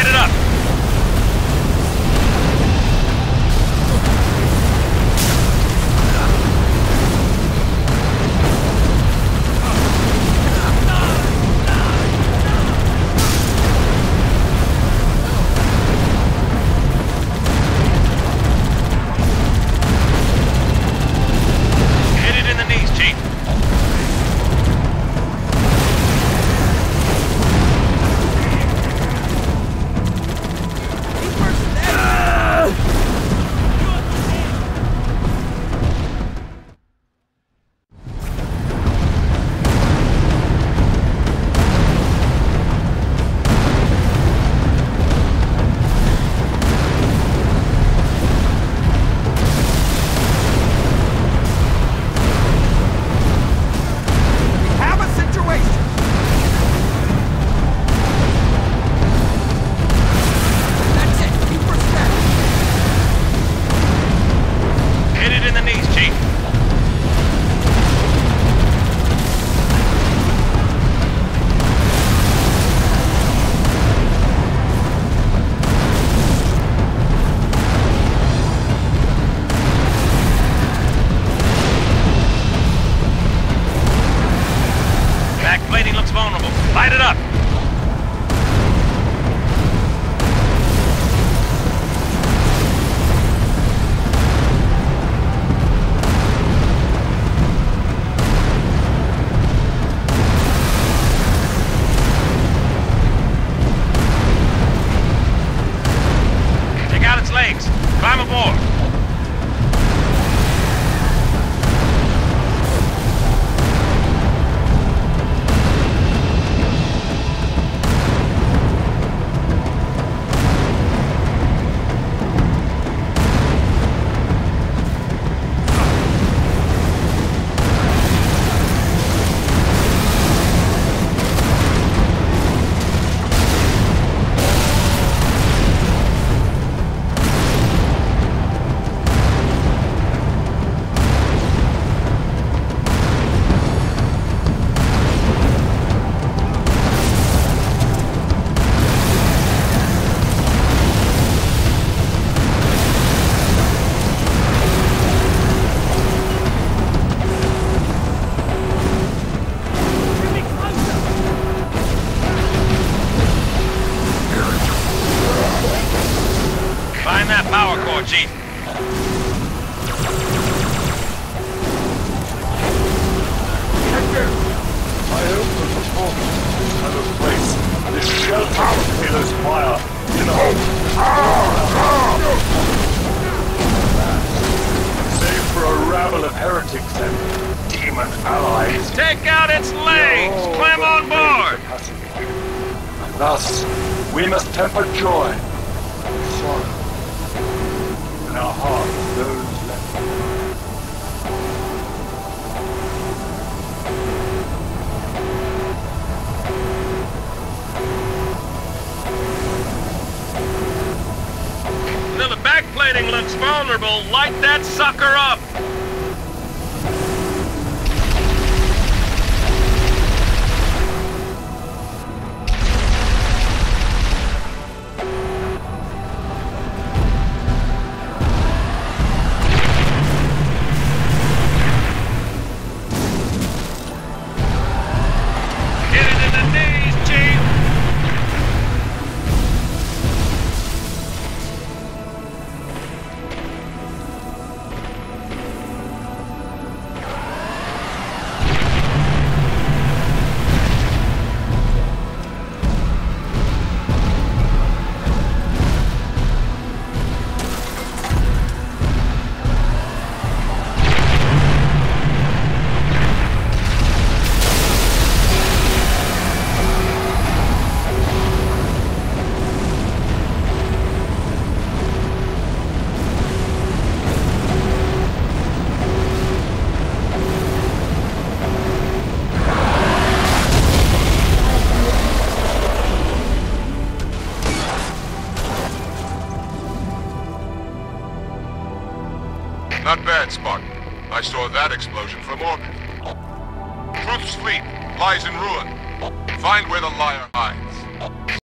Backplating looks vulnerable. Light it up! Take out its legs. Climb aboard. Find that power core, Chief. Hector! I hope the performance of this kind of place is sheltered from Halo's fire, you know. Save for a rabble of heretics and demon allies. Take out its legs! Climb on board! And thus, we must temper joy and sorrow. In our hearts, those left. Now the backplating looks vulnerable. Light that sucker up! Not bad, Spartan. I saw that explosion from orbit. Truth's fleet lies in ruin. Find where the liar hides.